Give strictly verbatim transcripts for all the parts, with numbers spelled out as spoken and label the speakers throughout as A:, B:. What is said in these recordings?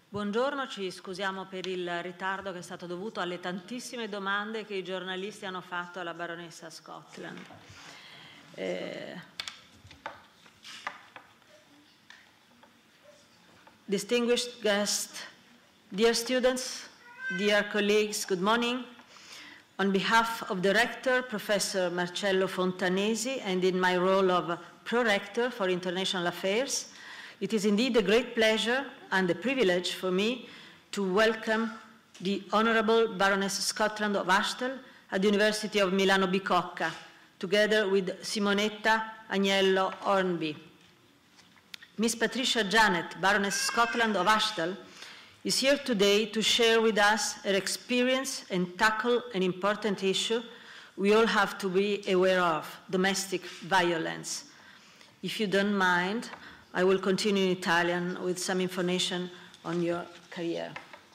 A: Buongiorno, ci scusiamo per il ritardo che è stato dovuto alle tantissime domande che i giornalisti hanno fatto alla baronessa Scotland. Eh, distinguished guests, dear students, dear colleagues, good morning. On behalf of the Rector, Professor Marcello Fontanesi, and in my role of Pro-Rector for International Affairs, it is indeed a great pleasure and a privilege for me to welcome the Honourable Baroness Scotland of Ashton at the University of Milano Bicocca, together with Simonetta Agnello Hornby. Miss Patricia Janet, Baroness Scotland of Ashton, is here today to share with us her experience and tackle an important issue we all have to be aware of, domestic violence. If you don't mind, I will continue in Italian with some information on your career.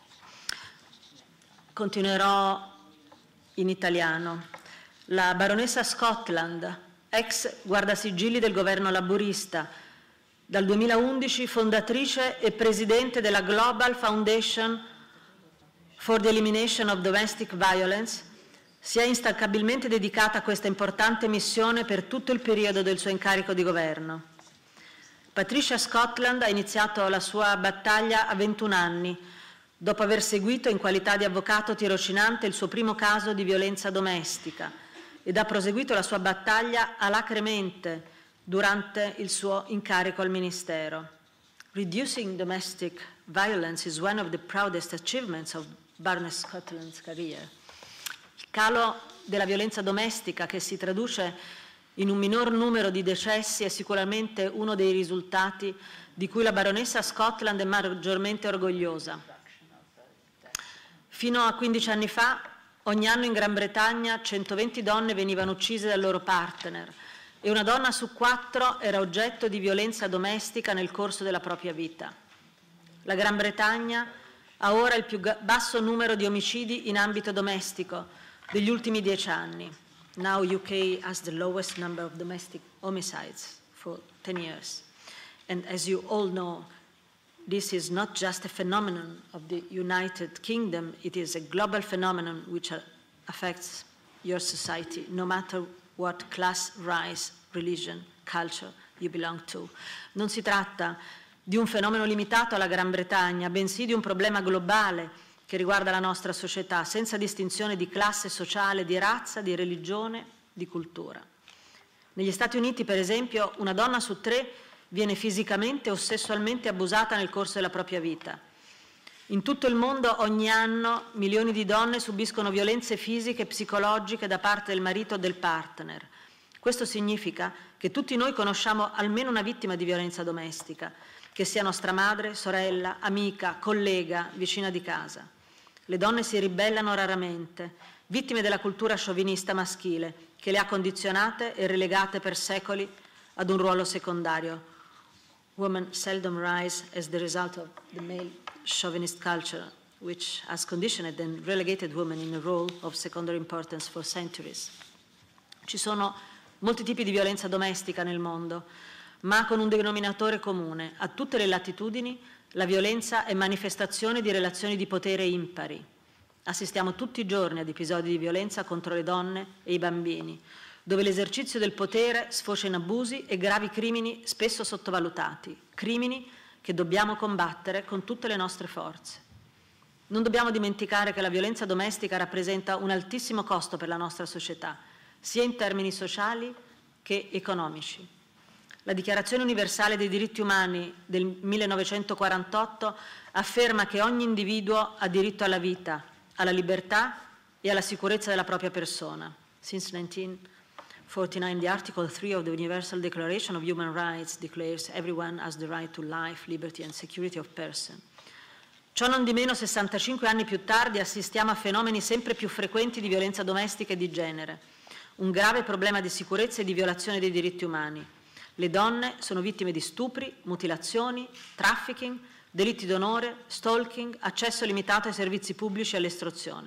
A: Continuerò in italiano. La baronessa Scotland, ex guardasigilli del governo laburista, dal duemilaundici fondatrice e presidente della Global Foundation for the Elimination of Domestic Violence, si è instancabilmente dedicata a questa importante missione per tutto il periodo del suo incarico di governo. Patricia Scotland ha iniziato la sua battaglia a ventuno anni, dopo aver seguito in qualità di avvocato tirocinante il suo primo caso di violenza domestica, ed ha proseguito la sua battaglia alacremente durante il suo incarico al Ministero. Reducing domestic violence is one of the proudest achievements of Baroness Scotland's career. Il calo della violenza domestica, che si traduce in un minor numero di decessi, è sicuramente uno dei risultati di cui la baronessa Scotland è maggiormente orgogliosa. Fino a quindici anni fa, ogni anno in Gran Bretagna centoventi donne venivano uccise dal loro partner e una donna su quattro era oggetto di violenza domestica nel corso della propria vita. La Gran Bretagna ha ora il più basso numero di omicidi in ambito domestico degli ultimi dieci anni. Now U K has the lowest number of domestic homicides for ten years. And as you all know, this is not just a phenomenon of the United Kingdom, it is a global phenomenon which affects your society, no matter what class, race, religion, culture you belong to. Non si tratta di un fenomeno limitato alla Gran Bretagna, bensì di un problema globale che riguarda la nostra società, senza distinzione di classe sociale, di razza, di religione, di cultura. Negli Stati Uniti, per esempio, una donna su tre viene fisicamente o sessualmente abusata nel corso della propria vita. In tutto il mondo ogni anno milioni di donne subiscono violenze fisiche e psicologiche da parte del marito o del partner. Questo significa che tutti noi conosciamo almeno una vittima di violenza domestica, che sia nostra madre, sorella, amica, collega, vicina di casa. Le donne si ribellano raramente, vittime della cultura sciovinista maschile, che le ha condizionate e relegate per secoli ad un ruolo secondario. Women seldom rise as the result of the male chauvinist culture, which has conditioned and relegated women in a role of secondary importance for centuries. Ci sono molti tipi di violenza domestica nel mondo, ma con un denominatore comune: a tutte le latitudini la violenza è manifestazione di relazioni di potere impari. Assistiamo tutti i giorni ad episodi di violenza contro le donne e i bambini, dove l'esercizio del potere sfocia in abusi e gravi crimini spesso sottovalutati, crimini che dobbiamo combattere con tutte le nostre forze. Non dobbiamo dimenticare che la violenza domestica rappresenta un altissimo costo per la nostra società, sia in termini sociali che economici. La Dichiarazione universale dei diritti umani del millenovecentoquarantotto afferma che ogni individuo ha diritto alla vita, alla libertà e alla sicurezza della propria persona. Since nineteen forty-nine, the Article three of the Universal Declaration of Human Rights declares everyone has the right to life, liberty and security of person. Ciò non di meno, sessantacinque anni più tardi assistiamo a fenomeni sempre più frequenti di violenza domestica e di genere, un grave problema di sicurezza e di violazione dei diritti umani. Le donne sono vittime di stupri, mutilazioni, trafficking, delitti d'onore, stalking, accesso limitato ai servizi pubblici e all'istruzione.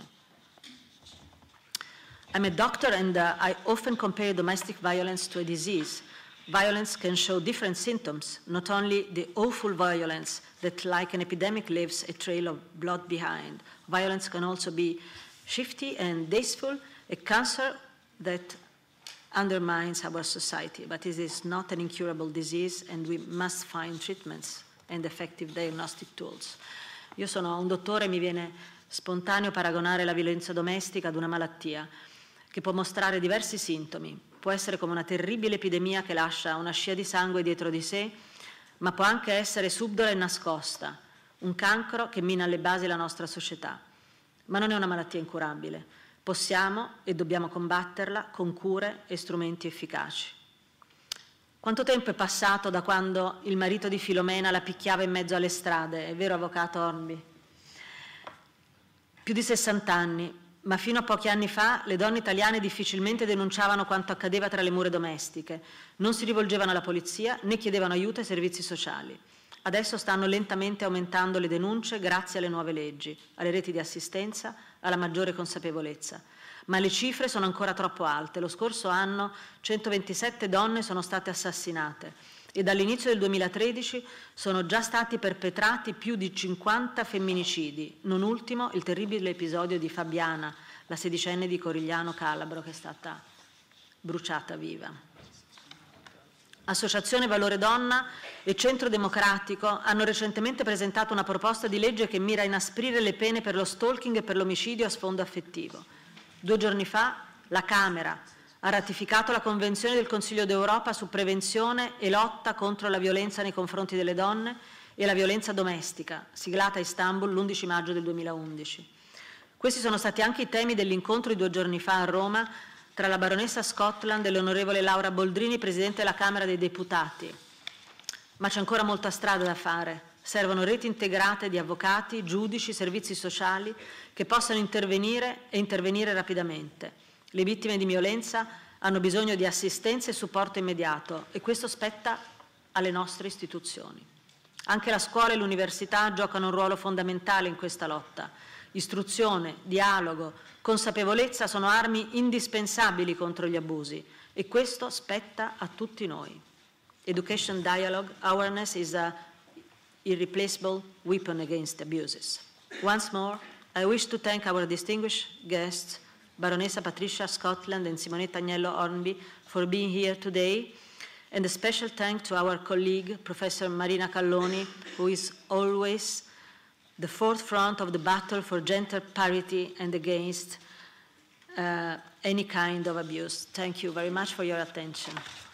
A: I'm a doctor and uh, I often compare domestic violence to a disease. Violence can show different symptoms, not only the awful violence that, like an epidemic, leaves a trail of blood behind. Violence can also be shifty and deceitful, a cancer that undermines our society, but it is not an incurable disease, and we must find treatments and effective diagnostic tools. Io sono un dottore e mi viene spontaneo paragonare la violenza domestica ad una malattia che può mostrare diversi sintomi. Può essere come una terribile epidemia che lascia una scia di sangue dietro di sé, ma può anche essere subdola e nascosta, un cancro che mina alle basi la nostra società. Ma non è una malattia incurabile. Possiamo e dobbiamo combatterla con cure e strumenti efficaci. Quanto tempo è passato da quando il marito di Filomena la picchiava in mezzo alle strade, è vero, avvocato Hornby? Più di sessanta anni. Ma fino a pochi anni fa le donne italiane difficilmente denunciavano quanto accadeva tra le mura domestiche, non si rivolgevano alla polizia né chiedevano aiuto ai servizi sociali. Adesso stanno lentamente aumentando le denunce grazie alle nuove leggi, alle reti di assistenza, alla maggiore consapevolezza. Ma le cifre sono ancora troppo alte. Lo scorso anno centoventisette donne sono state assassinate e dall'inizio del duemilatredici sono già stati perpetrati più di cinquanta femminicidi, non ultimo il terribile episodio di Fabiana, la sedicenne di Corigliano Calabro, che è stata bruciata viva. Associazione Valore Donna e Centro Democratico hanno recentemente presentato una proposta di legge che mira a inasprire le pene per lo stalking e per l'omicidio a sfondo affettivo. Due giorni fa la Camera ha ratificato la Convenzione del Consiglio d'Europa su prevenzione e lotta contro la violenza nei confronti delle donne e la violenza domestica, siglata a Istanbul l'undici maggio del duemilaundici. Questi sono stati anche i temi dell'incontro di due giorni fa a Roma tra la baronessa Scotland e l'onorevole Laura Boldrini, Presidente della Camera dei Deputati. Ma c'è ancora molta strada da fare. Servono reti integrate di avvocati, giudici, servizi sociali che possano intervenire e intervenire rapidamente. Le vittime di violenza hanno bisogno di assistenza e supporto immediato e questo spetta alle nostre istituzioni. Anche la scuola e l'università giocano un ruolo fondamentale in questa lotta. Istruzione, dialogo, consapevolezza sono armi indispensabili contro gli abusi e questo spetta a tutti noi. Education, dialogue, awareness is an irreplaceable weapon against abuses. Once more, I wish to thank our distinguished guests, Baronessa Patricia Scotland and Simonetta Agnello Hornby, for being here today, and a special thank to our colleague, Professor Marina Calloni, who is always the forefront of the battle for gender parity and against uh, any kind of abuse. Thank you very much for your attention.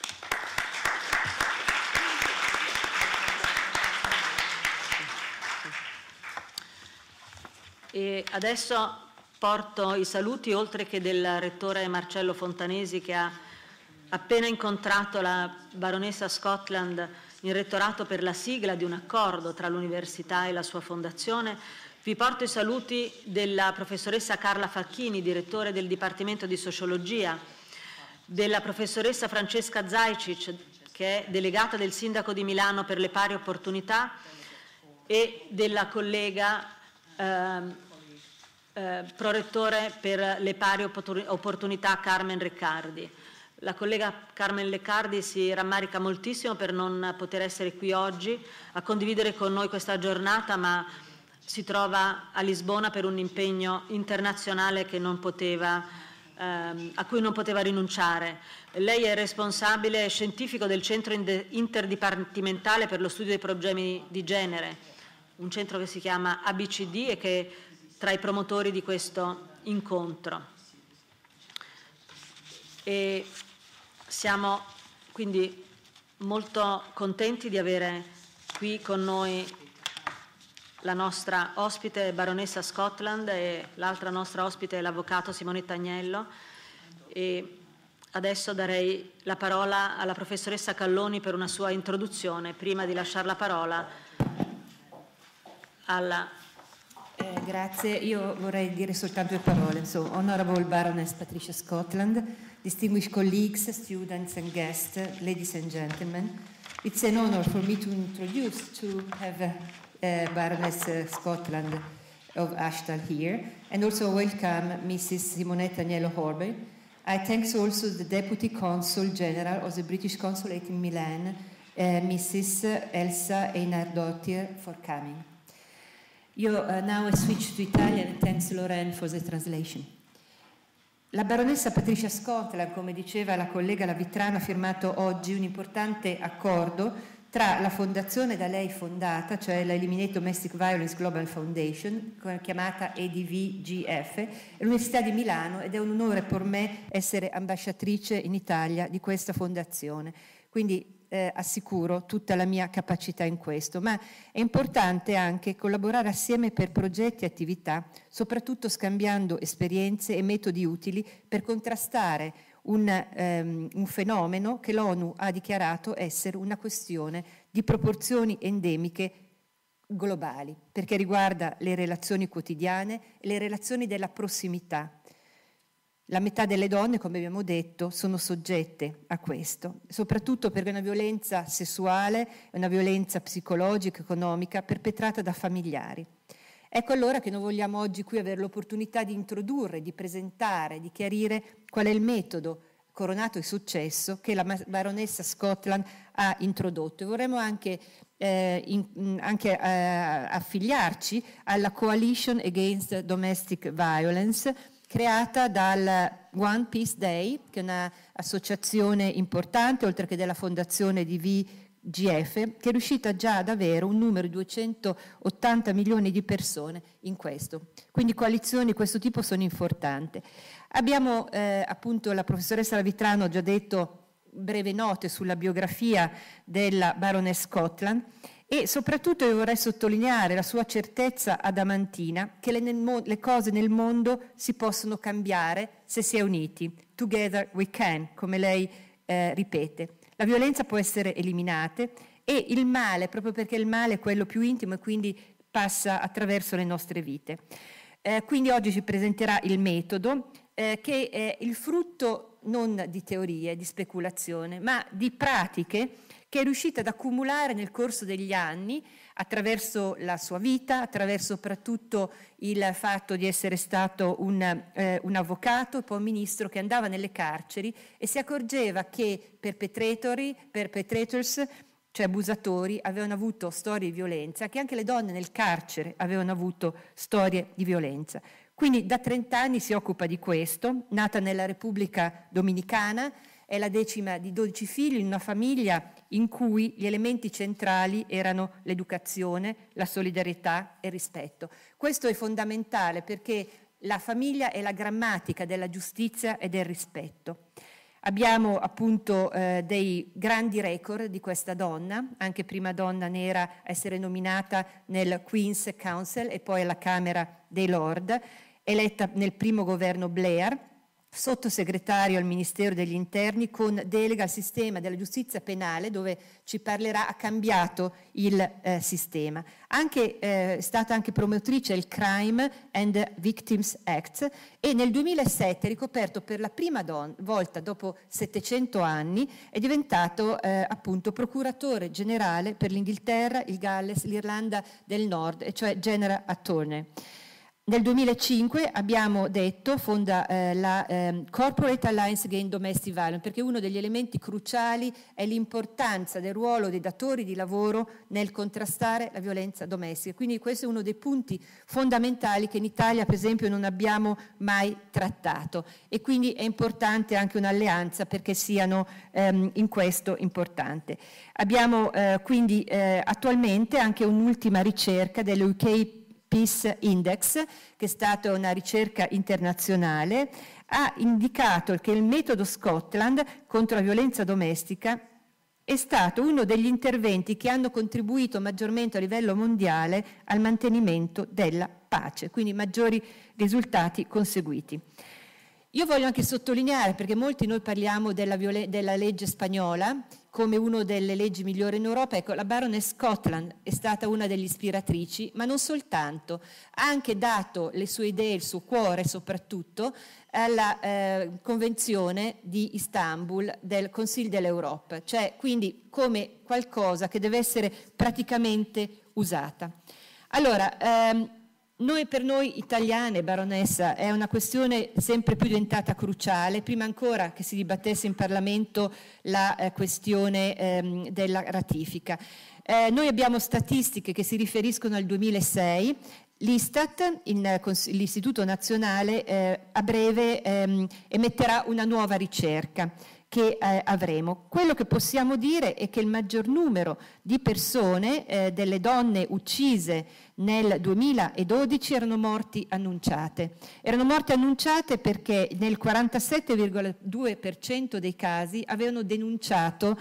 A: E adesso porto i saluti, oltre che del rettore Marcello Fontanesi, che ha appena incontrato la baronessa Scotland in rettorato per la sigla di un accordo tra l'università e la sua fondazione. Vi porto i saluti della professoressa Carla Facchini, direttore del Dipartimento di Sociologia, della professoressa Francesca Zajcic, che è delegata del Sindaco di Milano per le pari opportunità, e della collega eh, Eh, prorettore per le pari opportunità Carmen Leccardi. La collega Carmen Leccardi si rammarica moltissimo per non poter essere qui oggi a condividere con noi questa giornata, ma si trova a Lisbona per un impegno internazionale che non poteva, ehm, a cui non poteva rinunciare. Lei è responsabile scientifico del Centro Interdipartimentale per lo studio dei problemi di genere, un centro che si chiama A B C D e che tra i promotori di questo incontro. E siamo quindi molto contenti di avere qui con noi la nostra ospite baronessa Scotland e l'altra nostra ospite è l'avvocato Simonetta Agnello. E adesso darei la parola alla professoressa Calloni per una sua introduzione, prima di lasciare la parola alla
B: Eh, grazie, io vorrei dire soltanto due parole. So, Honorable Baroness Patricia Scotland, distinguished colleagues, students and guests, ladies and gentlemen, it's an honor for me to introduce, to have uh, uh, Baroness uh, Scotland of Ashtal here, and also welcome Missus Simonetta Agnello Hornby, I thank also the Deputy Consul General of the British Consulate in Milan, uh, Missus Elsa Einardottir, for coming. Io, uh, now I switch to Italian and thanks Lorraine for the translation. La baronessa Patricia Scotland, come diceva la collega Lavitrano, ha firmato oggi un importante accordo tra la fondazione da lei fondata, cioè la Eliminate Domestic Violence Global Foundation, chiamata E D V G F, e l'Università di Milano, ed è un onore per me essere ambasciatrice in Italia di questa fondazione. Quindi eh, assicuro tutta la mia capacità in questo, ma è importante anche collaborare assieme per progetti e attività, soprattutto scambiando esperienze e metodi utili per contrastare Un, um, un fenomeno che l'ONU ha dichiarato essere una questione di proporzioni endemiche globali, perché riguarda le relazioni quotidiane e le relazioni della prossimità. La metà delle donne, come abbiamo detto, sono soggette a questo, soprattutto perché è una violenza sessuale, una violenza psicologica, economica, perpetrata da familiari. Ecco allora che noi vogliamo oggi qui avere l'opportunità di introdurre, di presentare, di chiarire qual è il metodo coronato di successo che la baronessa Scotland ha introdotto. E vorremmo anche, eh, in, anche eh, affiliarci alla Coalition Against Domestic Violence, creata dal One Peace Day, che è un'associazione importante, oltre che della fondazione di V G F, che è riuscita già ad avere un numero di duecentottanta milioni di persone in questo. Quindi coalizioni di questo tipo sono importanti. Abbiamo eh, appunto, la professoressa Lavitrano ha già detto breve note sulla biografia della Baroness Scotland, e soprattutto io vorrei sottolineare la sua certezza adamantina che le, nel, le cose nel mondo si possono cambiare se si è uniti. Together we can, come lei eh, ripete. La violenza può essere eliminata e il male, proprio perché il male è quello più intimo e quindi passa attraverso le nostre vite. Eh, quindi oggi ci presenterà il metodo eh, che è il frutto non di teorie, di speculazione, ma di pratiche che è riuscita ad accumulare nel corso degli anni attraverso la sua vita, attraverso soprattutto il fatto di essere stato un, eh, un avvocato e poi un ministro che andava nelle carceri e si accorgeva che perpetratori, perpetrators, cioè abusatori, avevano avuto storie di violenza, che anche le donne nel carcere avevano avuto storie di violenza. Quindi da trent'anni si occupa di questo, nata nella Repubblica Dominicana, è la decima di dodici figli in una famiglia in cui gli elementi centrali erano l'educazione, la solidarietà e il rispetto. Questo è fondamentale perché la famiglia è la grammatica della giustizia e del rispetto. Abbiamo appunto eh, dei grandi record di questa donna, anche prima donna nera a essere nominata nel Queen's Council e poi alla Camera dei Lord, eletta nel primo governo Blair, sottosegretario al Ministero degli Interni con delega al sistema della giustizia penale, dove ci parlerà, ha cambiato il eh, sistema. Anche, eh, è stata anche promotrice del Crime and Victims Act e nel duemilasette, ricoperto per la prima don- volta dopo settecento anni, è diventato eh, appunto procuratore generale per l'Inghilterra, il Galles, l'Irlanda del Nord, e cioè General Attorney. Nel duemilacinque abbiamo detto, fonda eh, la eh, Corporate Alliance Against Domestic Violence, perché uno degli elementi cruciali è l'importanza del ruolo dei datori di lavoro nel contrastare la violenza domestica. Quindi questo è uno dei punti fondamentali che in Italia, per esempio, non abbiamo mai trattato. E quindi è importante anche un'alleanza perché siano ehm, in questo importante. Abbiamo eh, quindi eh, attualmente anche un'ultima ricerca dell'U K Peace Index, che è stata una ricerca internazionale, ha indicato che il metodo Scotland contro la violenza domestica è stato uno degli interventi che hanno contribuito maggiormente a livello mondiale al mantenimento della pace, quindi maggiori risultati conseguiti. Io voglio anche sottolineare, perché molti noi parliamo della, violen- della legge spagnola come una delle leggi migliori in Europa, ecco, la Baroness Scotland è stata una delle ispiratrici, ma non soltanto, ha anche dato le sue idee, il suo cuore soprattutto, alla eh, Convenzione di Istanbul del Consiglio dell'Europa, cioè quindi come qualcosa che deve essere praticamente usata. Allora, ehm, Noi, per noi italiane, baronessa, è una questione sempre più diventata cruciale, prima ancora che si dibattesse in Parlamento la eh, questione ehm, della ratifica. Eh, noi abbiamo statistiche che si riferiscono al duemilasei. L'Istat, l'Istituto Nazionale, eh, a breve ehm, emetterà una nuova ricerca che eh, avremo. Quello che possiamo dire è che il maggior numero di persone, eh, delle donne uccise nel duemiladodici, erano morti annunciate. Erano morte annunciate perché nel quarantasette virgola due per cento dei casi avevano denunciato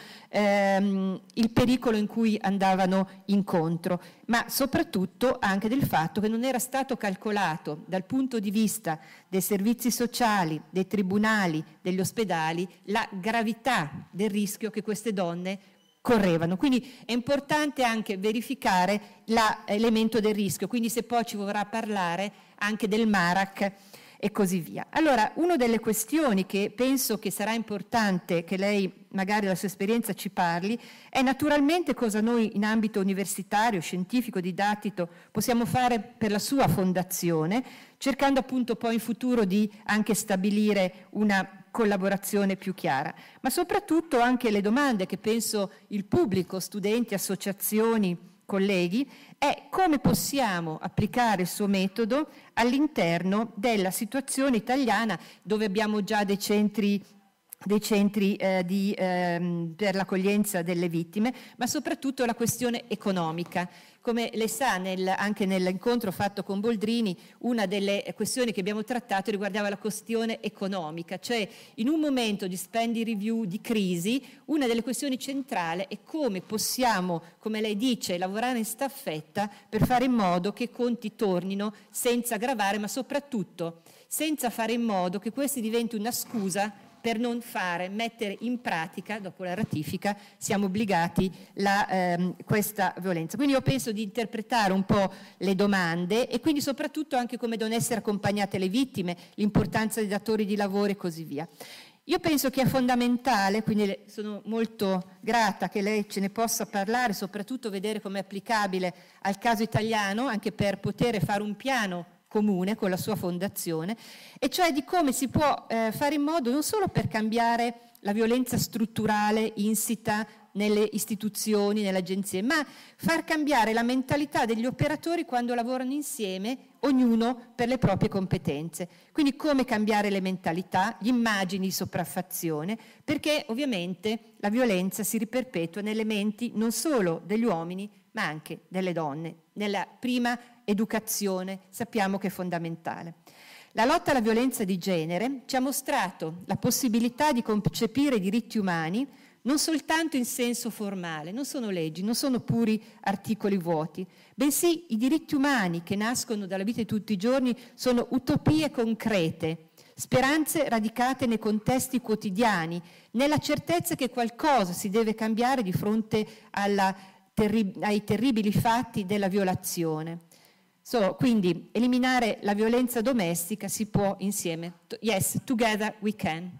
B: ehm, il pericolo in cui andavano incontro, ma soprattutto anche del fatto che non era stato calcolato dal punto di vista dei servizi sociali, dei tribunali, degli ospedali, la gravità del rischio che queste donne correvano. Quindi è importante anche verificare l'elemento del rischio, quindi se poi ci vorrà parlare anche del MARAC e così via. Allora, una delle questioni che penso che sarà importante che lei, magari la sua esperienza, ci parli, è naturalmente cosa noi in ambito universitario, scientifico, didattico possiamo fare per la sua fondazione, cercando appunto poi in futuro di anche stabilire una collaborazione più chiara, ma soprattutto anche le domande che penso il pubblico, studenti, associazioni, colleghi, è come possiamo applicare il suo metodo all'interno della situazione italiana, dove abbiamo già dei centri dei centri eh, di, ehm, per l'accoglienza delle vittime, ma soprattutto la questione economica. Come lei sa, nel, anche nell'incontro fatto con Boldrini, una delle questioni che abbiamo trattato riguardava la questione economica, cioè in un momento di spending review, di crisi, una delle questioni centrali è come possiamo, come lei dice, lavorare in staffetta per fare in modo che i conti tornino senza aggravare, ma soprattutto senza fare in modo che questi diventi una scusa per non fare, mettere in pratica, dopo la ratifica, siamo obbligati la, ehm, questa violenza. Quindi io penso di interpretare un po' le domande e quindi soprattutto anche come devono essere accompagnate le vittime, l'importanza dei datori di lavoro e così via. Io penso che è fondamentale, quindi sono molto grata che lei ce ne possa parlare, soprattutto vedere come è applicabile al caso italiano, anche per poter fare un piano comune con la sua fondazione, e cioè di come si può eh, fare in modo non solo per cambiare la violenza strutturale insita nelle istituzioni, nelle agenzie, ma far cambiare la mentalità degli operatori quando lavorano insieme, ognuno per le proprie competenze. Quindi come cambiare le mentalità, gli immagini di sopraffazione, perché ovviamente la violenza si riperpetua nelle menti non solo degli uomini, ma anche delle donne. Nella prima educazione sappiamo che è fondamentale. La lotta alla violenza di genere ci ha mostrato la possibilità di concepire i diritti umani non soltanto in senso formale, non sono leggi, non sono puri articoli vuoti, bensì i diritti umani che nascono dalla vita di tutti i giorni sono utopie concrete, speranze radicate nei contesti quotidiani, nella certezza che qualcosa si deve cambiare di fronte alla terri- ai terribili fatti della violazione. So, quindi eliminare la violenza domestica si può insieme. Yes, together we can.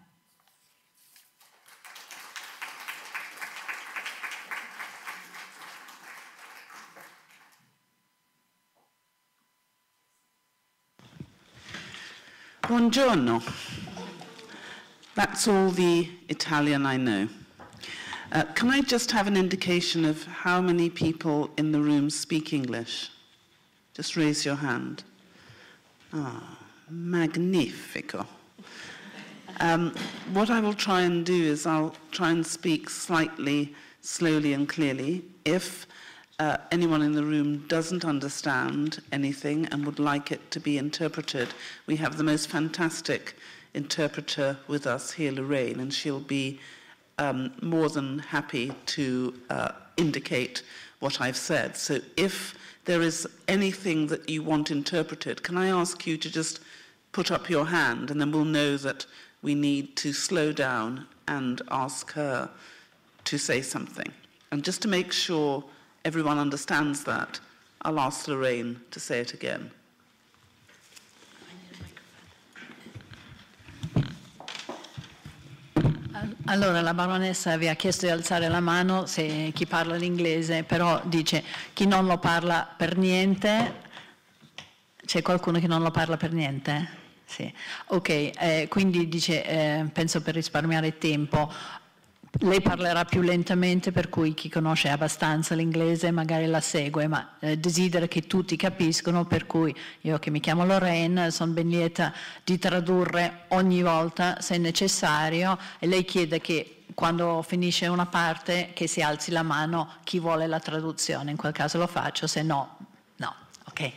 C: Buongiorno. That's all the Italian I know. Uh, can I just have an indication of how many people in the room speak English? Just raise your hand. Ah, magnifico. Um, what I will try and do is I'll try and speak slightly slowly and clearly. If uh, anyone in the room doesn't understand anything and would like it to be interpreted, we have the most fantastic interpreter with us here, Lorraine, and she'll be um, more than happy to uh, indicate what I've said. So if there is anything that you want interpreted, can I ask you to just put up your hand, and then we'll know that we need to slow down and ask her to say something. And just to make sure everyone understands that, I'll ask Lorraine to say it again.
D: Allora, la baronessa vi ha chiesto di alzare la mano se chi parla l'inglese, però dice chi non lo parla per niente C'è qualcuno che non lo parla per niente? Sì. Ok, eh, quindi dice, eh, penso per risparmiare tempo, lei parlerà più lentamente, per cui chi conosce abbastanza l'inglese magari la segue, ma eh, desidera che tutti capiscono, per cui io che mi chiamo Lorraine sono ben lieta di tradurre ogni volta se necessario, e lei chiede che quando finisce una parte che si alzi la mano chi vuole la traduzione, in quel caso lo faccio, se no, no. Ok.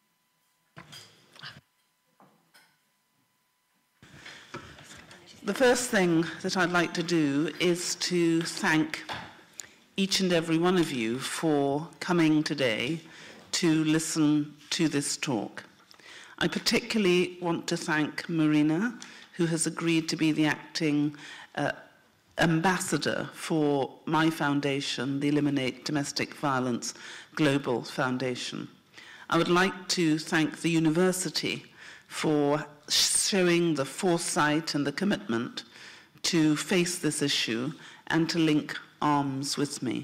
C: The first thing that I'd like to do is to thank each and every one of you for coming today to listen to this talk. I particularly want to thank Marina, who has agreed to be the acting uh, ambassador for my foundation, the Eliminate Domestic Violence Global Foundation. I would like to thank the university for showing the foresight and the commitment to face this issue and to link arms with me.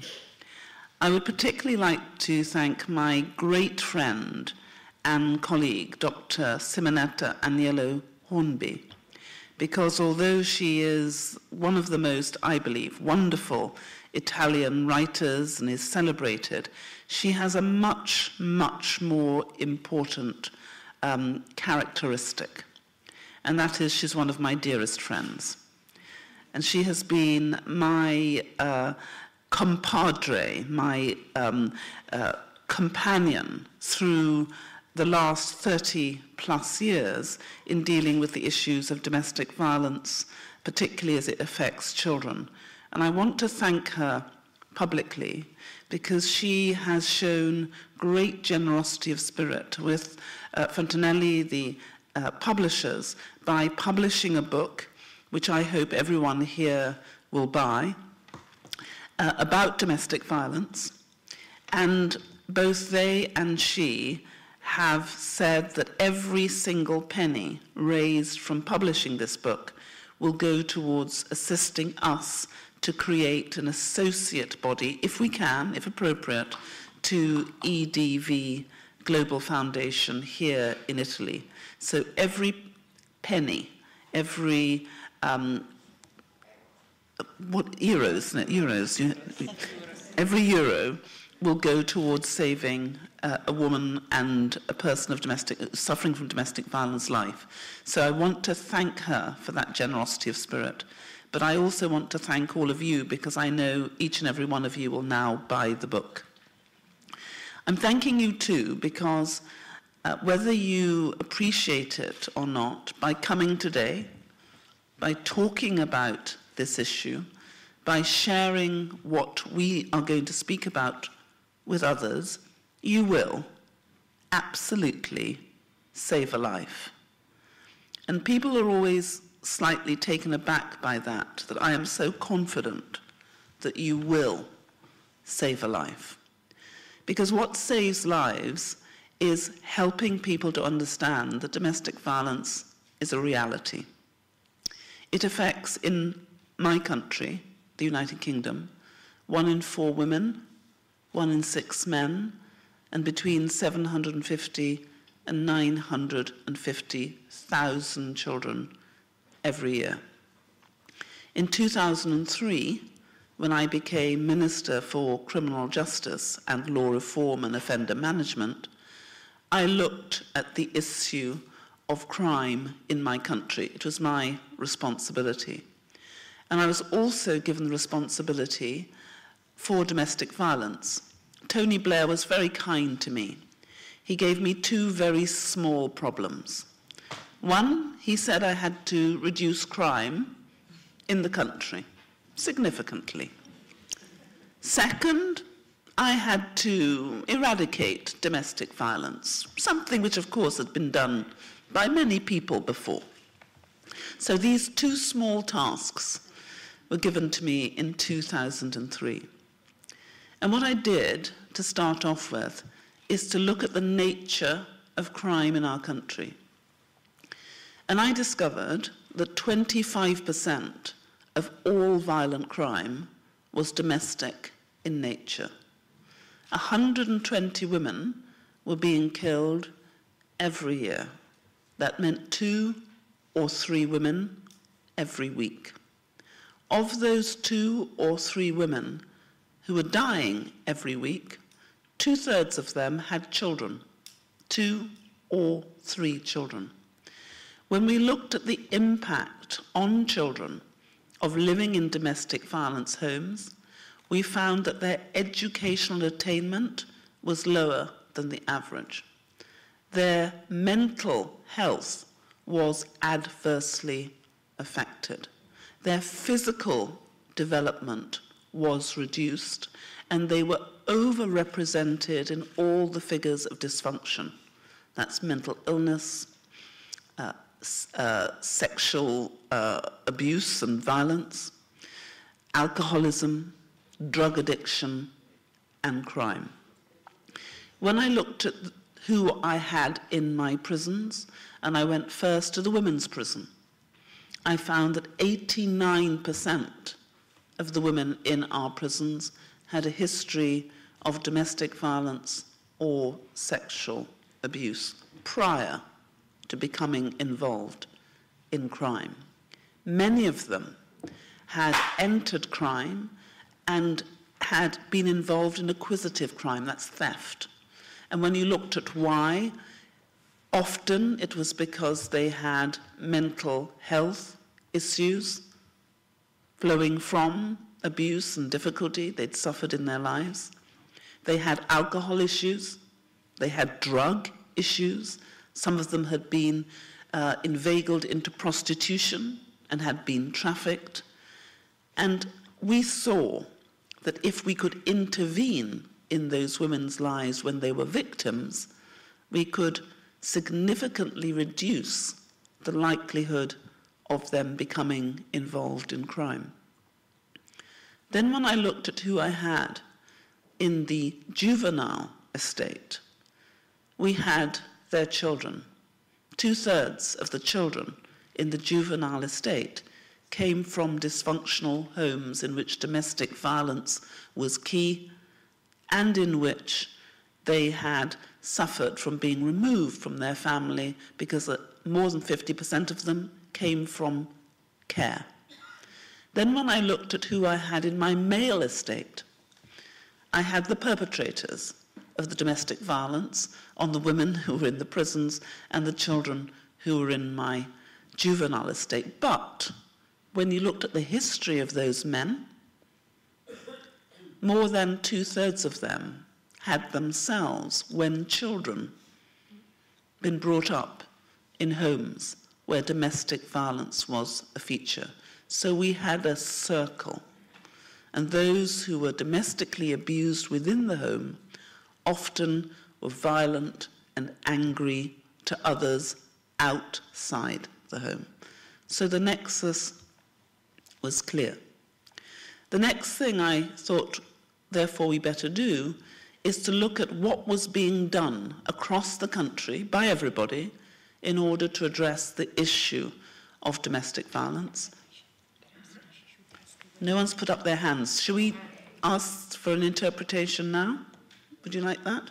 C: I would particularly like to thank my great friend and colleague, Doctor Simonetta Agnello Hornby, because although she is one of the most, I believe, wonderful Italian writers and is celebrated, she has a much, much more important um, characteristic. And that is, she's one of my dearest friends. And she has been my uh, compadre, my um, uh, companion through the last thirty plus years in dealing with the issues of domestic violence, particularly as it affects children. And I want to thank her publicly because she has shown great generosity of spirit with uh, Fontanelli, the uh, publishers, by publishing a book, which I hope everyone here will buy, uh, about domestic violence. And both they and she have said that every single penny raised from publishing this book will go towards assisting us to create an associate body, if we can, if appropriate, to E D V Global Foundation here in Italy. So every penny, every um, what euros, isn't it? Euros. You, every euro will go towards saving uh, a woman and a person of domestic suffering from domestic violence life. So I want to thank her for that generosity of spirit. But I also want to thank all of you because I know each and every one of you will now buy the book. I'm thanking you too because uh, whether you appreciate it or not, by coming today, by talking about this issue, by sharing what we are going to speak about with others, you will absolutely save a life. And people are always slightly taken aback by that, that I am so confident that you will save a life. Because what saves lives is helping people to understand that domestic violence is a reality. It affects, in my country, the United Kingdom, one in four women, one in six men, and between seven hundred fifty and nine hundred fifty thousand children every year. In two thousand three, when I became Minister for Criminal Justice and Law Reform and Offender Management, I looked at the issue of crime in my country. It was my responsibility. And I was also given the responsibility for domestic violence. Tony Blair was very kind to me. He gave me two very small problems. One, he said I had to reduce crime in the country significantly. Second, I had to eradicate domestic violence, something which of course had been done by many people before. So these two small tasks were given to me in two thousand three. And what I did to start off with is to look at the nature of crime in our country. And I discovered that twenty-five percent of all violent crime was domestic in nature. one hundred twenty women were being killed every year. That meant two or three women every week. Of those two or three women who were dying every week, two-thirds of them had children, two or three children. When we looked at the impact on children of living in domestic violence homes, we found that their educational attainment was lower than the average. Their mental health was adversely affected. Their physical development was reduced, and they were overrepresented in all the figures of dysfunction. That's mental illness, uh, uh, sexual uh, abuse and violence, alcoholism, drug addiction, and crime. When I looked at who I had in my prisons, and I went first to the women's prison, I found that eighty-nine percent of the women in our prisons had a history of domestic violence or sexual abuse prior to becoming involved in crime. Many of them had entered crime and had been involved in acquisitive crime, that's theft. And when you looked at why, often it was because they had mental health issues flowing from abuse and difficulty they'd suffered in their lives. They had alcohol issues, they had drug issues. Some of them had been uh, inveigled into prostitution and had been trafficked. And we saw that if we could intervene in those women's lives when they were victims, we could significantly reduce the likelihood of them becoming involved in crime. Then when I looked at who I had in the juvenile estate, we had their children. Two-thirds of the children in the juvenile estate came from dysfunctional homes in which domestic violence was key and in which they had suffered from being removed from their family because more than fifty percent of them came from care. Then when I looked at who I had in my male estate, I had the perpetrators of the domestic violence on the women who were in the prisons and the children who were in my juvenile estate. But when you looked at the history of those men, more than two-thirds of them had themselves, when children, been brought up in homes where domestic violence was a feature. So we had a circle. And those who were domestically abused within the home often were violent and angry to others outside the home. So the nexus was clear. The next thing I thought, therefore, we better do is to look at what was being done across the country by everybody in order to address the issue of domestic violence. No one's put up their hands. Shall we ask for an interpretation now? Would you like that?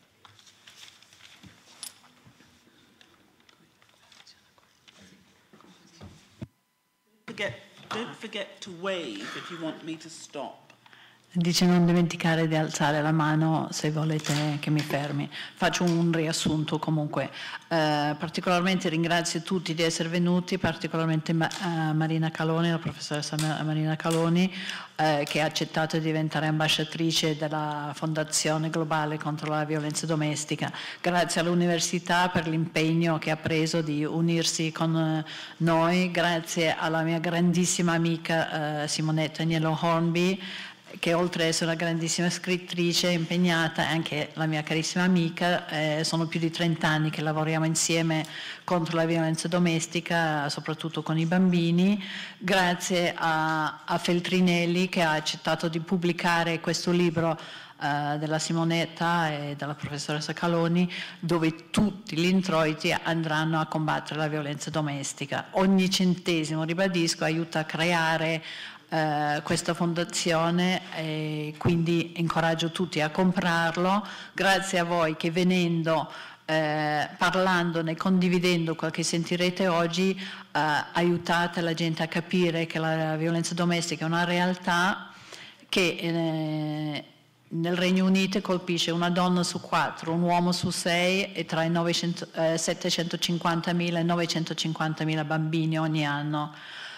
C: Forget, don't forget to wave if you want me to stop.
D: Dice non dimenticare di alzare la mano se volete che mi fermi. Faccio un riassunto comunque. Eh, particolarmente ringrazio tutti di essere venuti, particolarmente ma, uh, Marina Caloni, la professoressa Marina Caloni, eh, che ha accettato di diventare ambasciatrice della Fondazione Globale contro la Violenza Domestica. Grazie all'Università per l'impegno che ha preso di unirsi con noi, grazie alla mia grandissima amica eh, Simonetta Agnello Hornby, che oltre ad essere una grandissima scrittrice impegnata, è anche la mia carissima amica. Eh, sono più di trenta anni che lavoriamo insieme contro la violenza domestica, soprattutto con i bambini. Grazie a, a Feltrinelli, che ha accettato di pubblicare questo libro eh, della Simonetta e della professoressa Caloni, dove tutti gli introiti andranno a combattere la violenza domestica. Ogni centesimo, ribadisco, aiuta a creare Uh, questa fondazione, e quindi incoraggio tutti a comprarlo. Grazie a voi che venendo eh, parlandone, condividendo quel che sentirete oggi, eh, aiutate la gente a capire che la violenza domestica è una realtà che eh, nel Regno Unito colpisce una donna su quattro, un uomo su sei e tra i settecentocinquantamila e i novecentocinquantamila bambini ogni anno.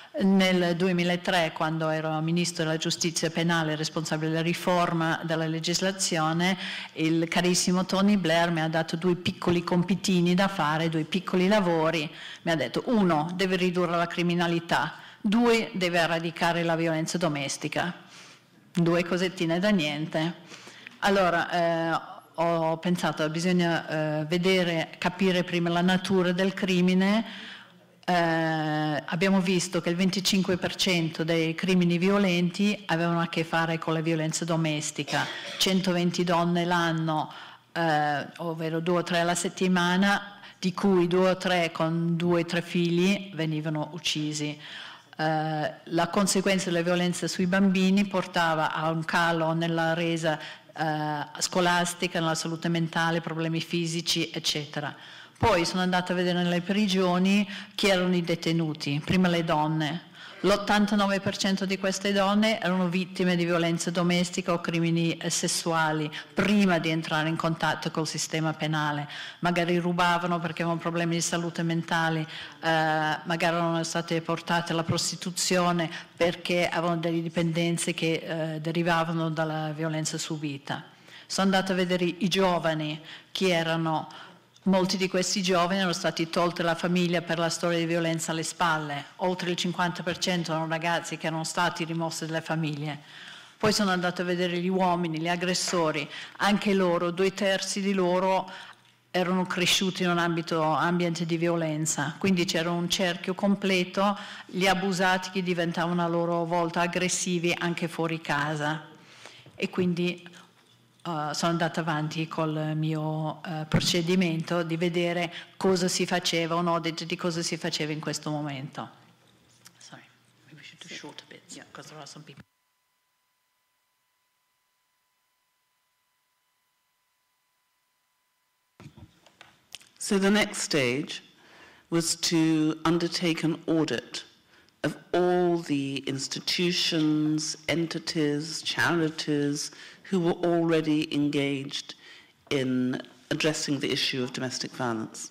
D: Nel duemilatré, quando ero Ministro della Giustizia Penale responsabile della riforma della legislazione, il carissimo Tony Blair mi ha dato due piccoli compitini da fare, due piccoli lavori. Mi ha detto: uno, deve ridurre la criminalità, due, deve eradicare la violenza domestica. Due cosettine da niente. Allora, eh, ho pensato che bisogna eh, vedere, capire prima la natura del crimine. Eh, abbiamo visto che il venticinque per cento dei crimini violenti avevano a che fare con la violenza domestica, centoventi donne l'anno, eh, ovvero due o tre alla settimana, di cui due o tre con due o tre figli venivano uccisi. Uh, la conseguenza della violenza sui bambini portava a un calo nella resa uh, scolastica, nella salute mentale, problemi fisici, eccetera. Poi sono andata a vedere nelle prigioni chi erano i detenuti, prima le donne. L'ottantanove per cento di queste donne erano vittime di violenza domestica o crimini sessuali prima di entrare in contatto col sistema penale. Magari rubavano perché avevano problemi di salute mentale, eh, magari erano state portate alla prostituzione perché avevano delle dipendenze che eh, derivavano dalla violenza subita. Sono andata a vedere i giovani, chi erano. Molti di questi giovani erano stati tolti dalla famiglia per la storia di violenza alle spalle, oltre il cinquanta per cento erano ragazzi che erano stati rimossi dalle famiglie. Poi sono andata a vedere gli uomini, gli aggressori, anche loro, due terzi di loro erano cresciuti in un ambito, ambiente di violenza, quindi c'era un cerchio completo, gli abusati che diventavano a loro volta aggressivi anche fuori casa. E quindi Uh, sono andata avanti col mio uh, procedimento di vedere cosa si faceva, un audit di cosa si faceva in questo momento. Sorry, maybe we should do shorter bits, yeah, because there are some people.
C: So the next stage was to undertake an audit of all the institutions, entities, charities who were already engaged in addressing the issue of domestic violence.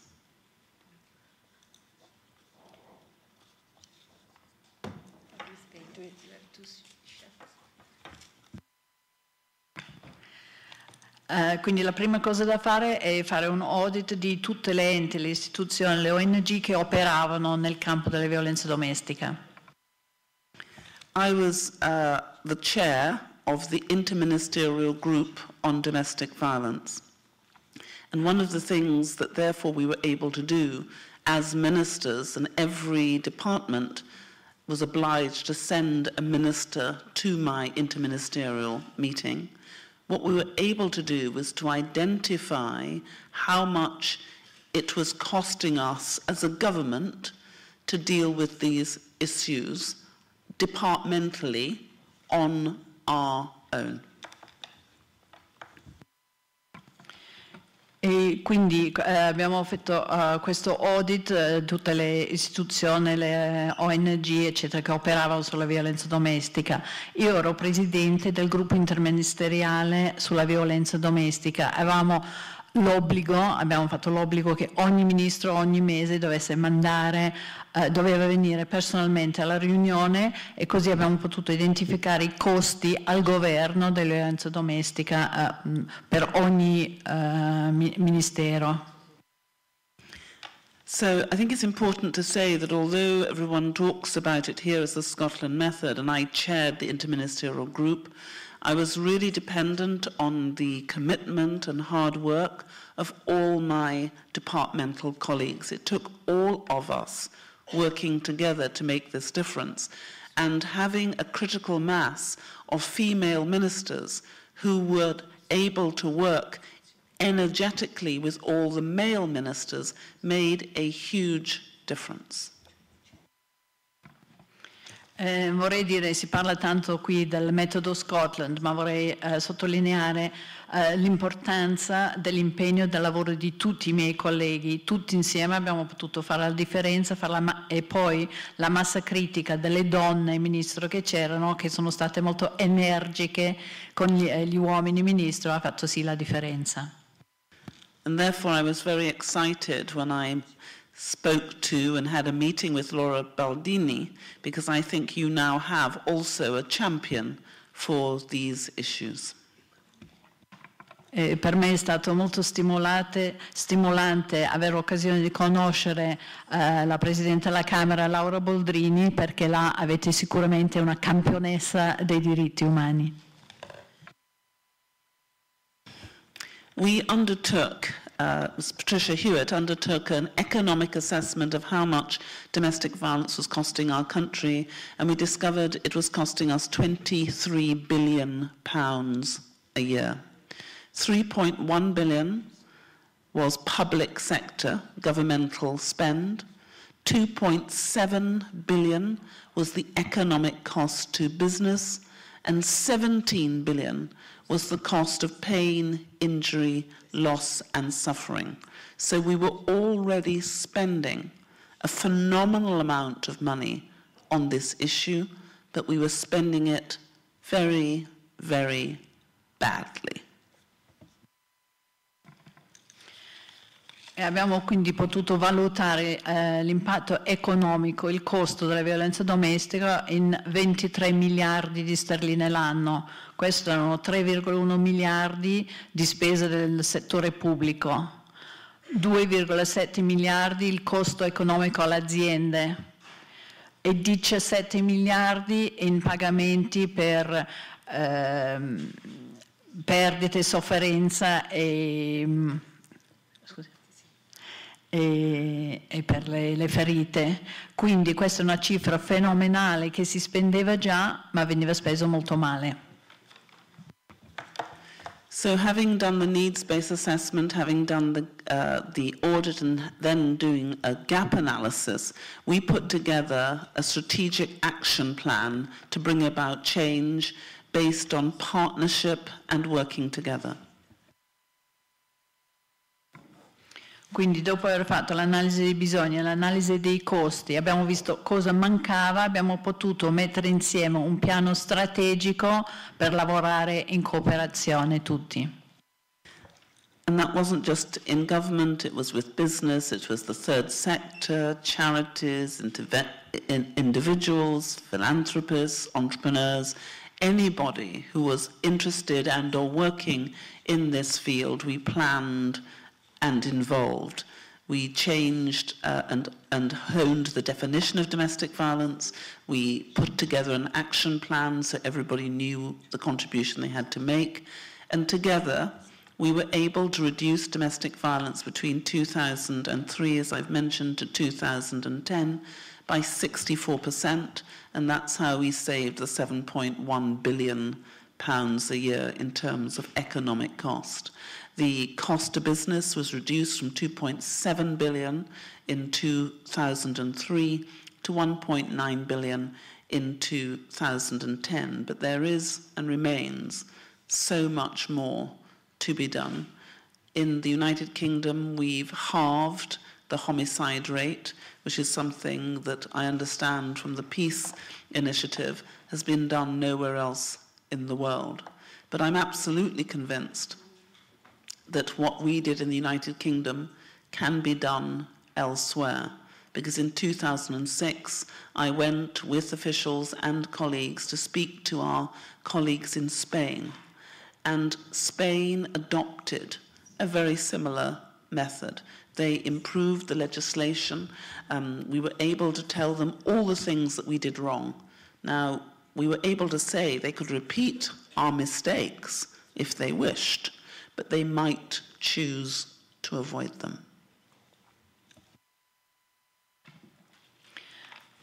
D: Uh, quindi la prima cosa da fare è fare un audit di tutte le enti, le istituzioni, le O N G che operavano nel campo della violenza domestica.
C: I was uh, the chair of the Interministerial Group on Domestic Violence. And one of the things that therefore we were able to do as ministers, and every department was obliged to send a minister to my interministerial meeting, what we were able to do was to identify how much it was costing us as a government to deal with these issues departmentally on our own.
D: E quindi eh, abbiamo fatto uh, questo audit, eh, tutte le istituzioni, le O N G, eccetera, che operavano sulla violenza domestica. Io ero presidente del gruppo interministeriale sulla violenza domestica. Avevamo l'obbligo, abbiamo fatto l'obbligo che ogni ministro ogni mese dovesse mandare, eh, doveva venire personalmente alla riunione, e così abbiamo potuto identificare i costi al governo della violenza domestica eh, per ogni eh, mi- ministero.
C: So I think it's important to say that although everyone talks about it here as the Scotland method, and I chaired the interministerial group, I was really dependent on the commitment and hard work of all my departmental colleagues. It took all of us working together to make this difference, and having a critical mass of female ministers who were able to work energetically with all the male ministers made a huge difference.
D: Eh, vorrei dire, si parla tanto qui del metodo Scotland, ma vorrei eh, sottolineare eh, l'importanza dell'impegno e del lavoro di tutti i miei colleghi. Tutti insieme abbiamo potuto fare la differenza, fare la e poi la massa critica delle donne, Ministro, che c'erano, che sono state molto energiche con gli, eh, gli uomini, Ministro, ha fatto sì la differenza.
C: And therefore I was very excited when I spoke to and had a meeting with Laura Baldini, because I think you now have also a champion for these issues.
D: E per me è stato molto stimolante, stimolante avere l'occasione di conoscere eh, la Presidente della Camera, Laura Boldrini, perché là avete sicuramente una campionessa dei diritti umani.
C: We undertook Uh, Patricia Hewitt undertook an economic assessment of how much domestic violence was costing our country, and we discovered it was costing us twenty-three billion pounds a year. three point one billion was public sector governmental spend. two point seven billion was the economic cost to business, and seventeen billion was the cost of pain, injury, loss and suffering. So we were already spending a phenomenal amount of money on this issue, but we were spending it very, very badly.
D: E abbiamo quindi potuto valutare eh, l'impatto economico, il costo della violenza domestica in ventitré miliardi di sterline l'anno. Questo erano tre virgola uno miliardi di spese del settore pubblico, due virgola sette miliardi il costo economico alle aziende e diciassette miliardi in pagamenti per eh, perdite, sofferenza e... E, e per le, le ferite. Quindi questa è una cifra fenomenale che si spendeva già, ma veniva speso molto male.
C: So having done the needs-based assessment, having done the, uh, the audit and then doing a gap analysis, we put together a strategic action plan to bring about change based on partnership and working together.
D: Quindi dopo aver fatto l'analisi dei bisogni e l'analisi dei costi, abbiamo visto cosa mancava, abbiamo potuto mettere insieme un piano strategico per lavorare in cooperazione tutti.
C: And that wasn't just in government, it was with business, it was the third sector, charities, individuals, philanthropists, entrepreneurs, anybody who was interested and or working in this field. We planned and involved. We changed uh, and, and honed the definition of domestic violence. We put together an action plan so everybody knew the contribution they had to make. And together, we were able to reduce domestic violence between two thousand three, as I've mentioned, to two thousand ten by sixty-four percent. And that's how we saved the seven point one billion pounds a year in terms of economic cost. The cost to business was reduced from two point seven billion in two thousand three to one point nine billion in two thousand ten. But there is and remains so much more to be done. In the United Kingdom, we've halved the homicide rate, which is something that I understand from the Peace Initiative has been done nowhere else in the world. But I'm absolutely convinced that what we did in the United Kingdom can be done elsewhere. Because in two thousand six, I went with officials and colleagues to speak to our colleagues in Spain. And Spain adopted a very similar method. They improved the legislation. Um, we were able to tell them all the things that we did wrong. Now, we were able to say they could repeat our mistakes if they wished, but they might choose to avoid them.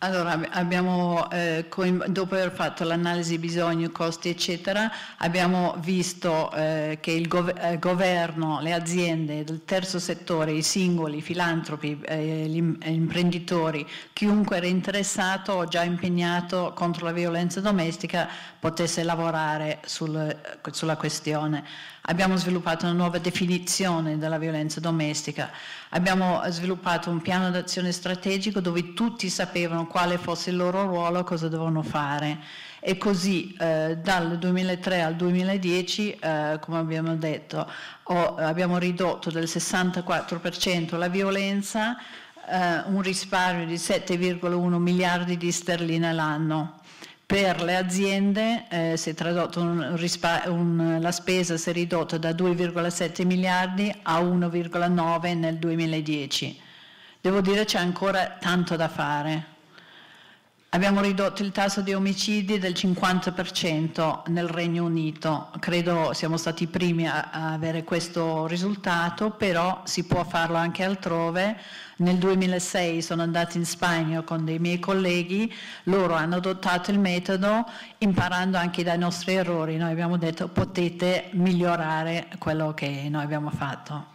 D: Allora, abbiamo, eh, dopo aver fatto l'analisi bisogni, costi, eccetera, abbiamo visto eh, che il gov- eh, governo, le aziende del terzo settore, i singoli, i filantropi, eh, gli, gli imprenditori, chiunque era interessato o già impegnato contro la violenza domestica potesse lavorare sul, sulla questione. Abbiamo sviluppato una nuova definizione della violenza domestica, abbiamo sviluppato un piano d'azione strategico dove tutti sapevano quale fosse il loro ruolo e cosa dovevano fare. E così eh, dal duemilatré al duemiladieci, eh, come abbiamo detto, ho, abbiamo ridotto del sessantaquattro per cento la violenza, eh, un risparmio di sette virgola uno miliardi di sterline l'anno. Per le aziende eh, si è tradotto un rispa- un, la spesa si è ridotta da due virgola sette miliardi a uno virgola nove nel duemiladieci. Devo dire c'è ancora tanto da fare. Abbiamo ridotto il tasso di omicidi del cinquanta per cento nel Regno Unito, credo siamo stati i primi a, a avere questo risultato, però si può farlo anche altrove. Nel duemilasei sono andata in Spagna con dei miei colleghi, loro hanno adottato il metodo imparando anche dai nostri errori, noi abbiamo detto potete migliorare quello che noi abbiamo fatto.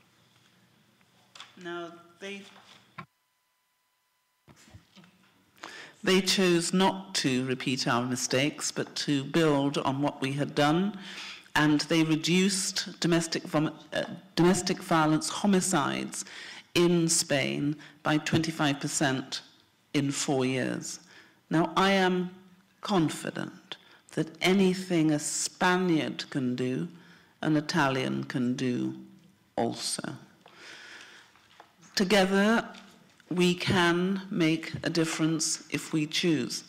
C: Now, they... They chose not to repeat our mistakes, but to build on what we had done, and they reduced domestic, vom- uh, domestic violence homicides in Spain by twenty-five percent in four years. Now, I am confident that anything a Spaniard can do, an Italian can do also. Together, we can make a difference if we choose.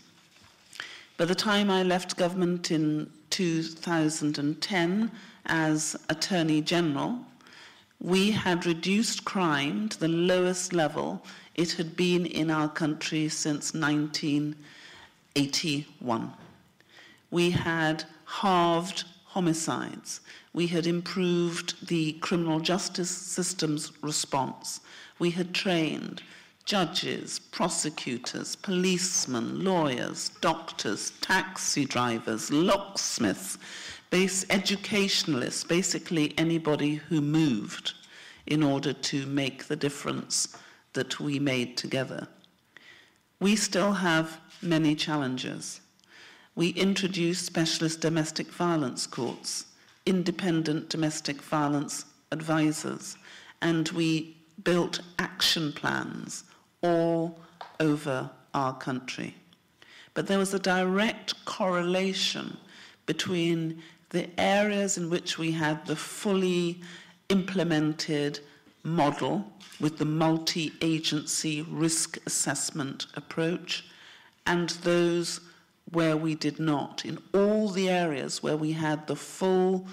C: By the time I left government in two thousand ten as Attorney General, we had reduced crime to the lowest level it had been in our country since nineteen eighty-one. We had halved homicides. We had improved the criminal justice system's response. We had trained judges, prosecutors, policemen, lawyers, doctors, taxi drivers, locksmiths, base educationalists, basically anybody who moved in order to make the difference that we made together. We still have many challenges. We introduced specialist domestic violence courts, independent domestic violence advisors, and we built action plans all over our country. But there was a direct correlation between the areas in which we had the fully implemented model with the multi-agency risk assessment approach and those where we did not. In all the areas where we had the full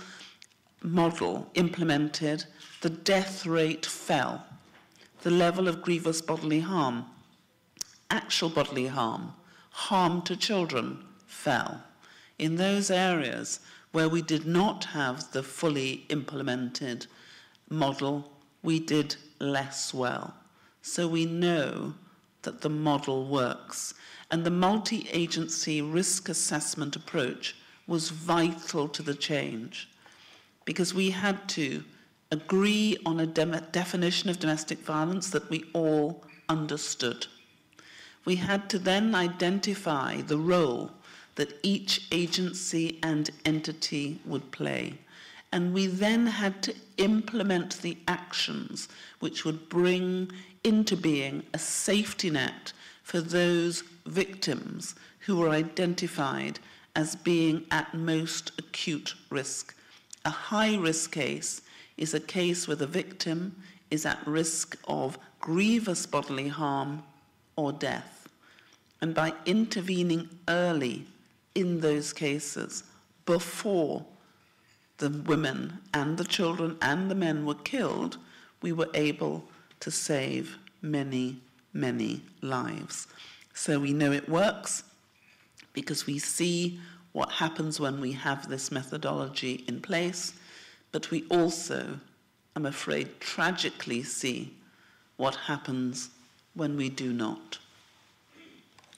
C: model implemented, the death rate fell. The level of grievous bodily harm, actual bodily harm, harm to children fell. In those areas where we did not have the fully implemented model, we did less well. So we know that the model works. And the multi-agency risk assessment approach was vital to the change because we had to agree on a de- definition of domestic violence that we all understood. We had to then identify the role that each agency and entity would play. And we then had to implement the actions which would bring into being a safety net for those victims who were identified as being at most acute risk. A high-risk case is a case where the victim is at risk of grievous bodily harm or death. And by intervening early in those cases, before the women and the children and the men were killed, we were able to save many, many lives. So we know it works because we see what happens when we have this methodology in place, but we also, I'm afraid, tragically see what happens when we do not.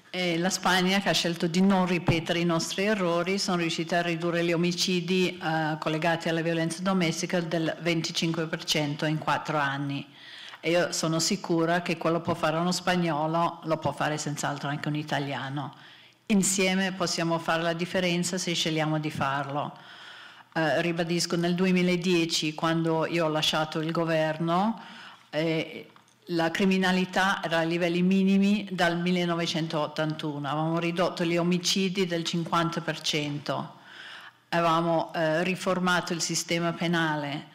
D: E la Spagna, che ha scelto di non ripetere i nostri errori, sono riuscita a ridurre gli omicidi eh, collegati alla violenza domestica del venticinque per cento in quattro anni. E io sono sicura che quello può fare uno spagnolo, lo può fare senz'altro anche un italiano. Insieme possiamo fare la differenza se scegliamo di farlo. Eh, ribadisco, nel duemiladieci, quando io ho lasciato il governo, eh, la criminalità era a livelli minimi dal millenovecentottantuno, avevamo ridotto gli omicidi del cinquanta per cento, avevamo eh, riformato il sistema penale,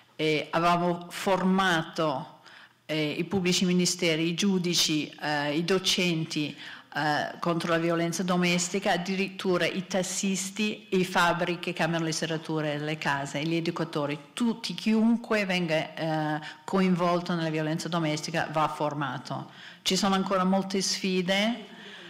D: e avevamo formato eh, i pubblici ministeri, i giudici, eh, i docenti eh, contro la violenza domestica, addirittura i tassisti, i fabbri che cambiano le serrature delle case, gli educatori, tutti, chiunque venga eh, coinvolto nella violenza domestica va formato. Ci sono ancora molte sfide.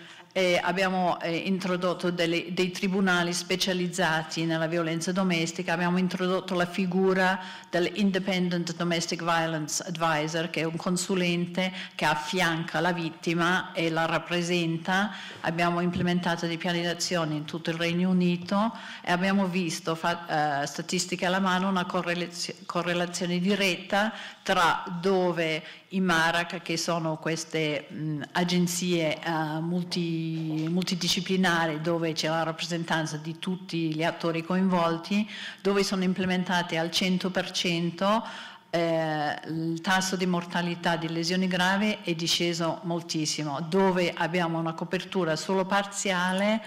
D: E abbiamo eh, introdotto delle, dei tribunali specializzati nella violenza domestica, abbiamo introdotto la figura dell'Independent Domestic Violence Advisor, che è un consulente che affianca la vittima e la rappresenta. Abbiamo implementato dei piani d'azione in tutto il Regno Unito e abbiamo visto, fa, eh, statistiche alla mano, una correlazio- correlazione diretta tra dove i MARAC, che sono queste mh, agenzie uh, multi, multidisciplinari dove c'è la rappresentanza di tutti gli attori coinvolti, dove sono implementate al cento per cento, eh, il tasso di mortalità di lesioni gravi è disceso moltissimo. Dove abbiamo una copertura solo parziale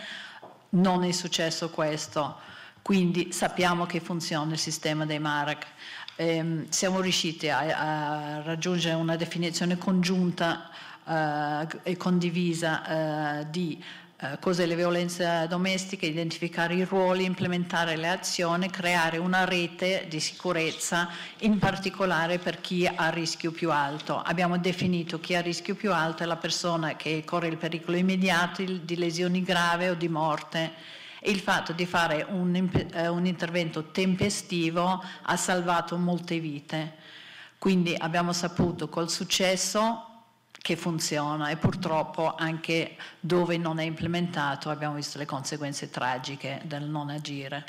D: non è successo questo, quindi sappiamo che funziona il sistema dei MARAC. Eh, siamo riusciti a, a raggiungere una definizione congiunta eh, e condivisa eh, di eh, cos'è la violenza domestica, identificare i ruoli, implementare le azioni, creare una rete di sicurezza, in particolare per chi ha rischio più alto. Abbiamo definito chi ha rischio più alto è la persona che corre il pericolo immediato di lesioni gravi o di morte. E il fatto di fare un, eh, un intervento tempestivo ha salvato molte vite. Quindi abbiamo saputo col successo che funziona e purtroppo anche dove non è implementato abbiamo visto le conseguenze tragiche del non agire.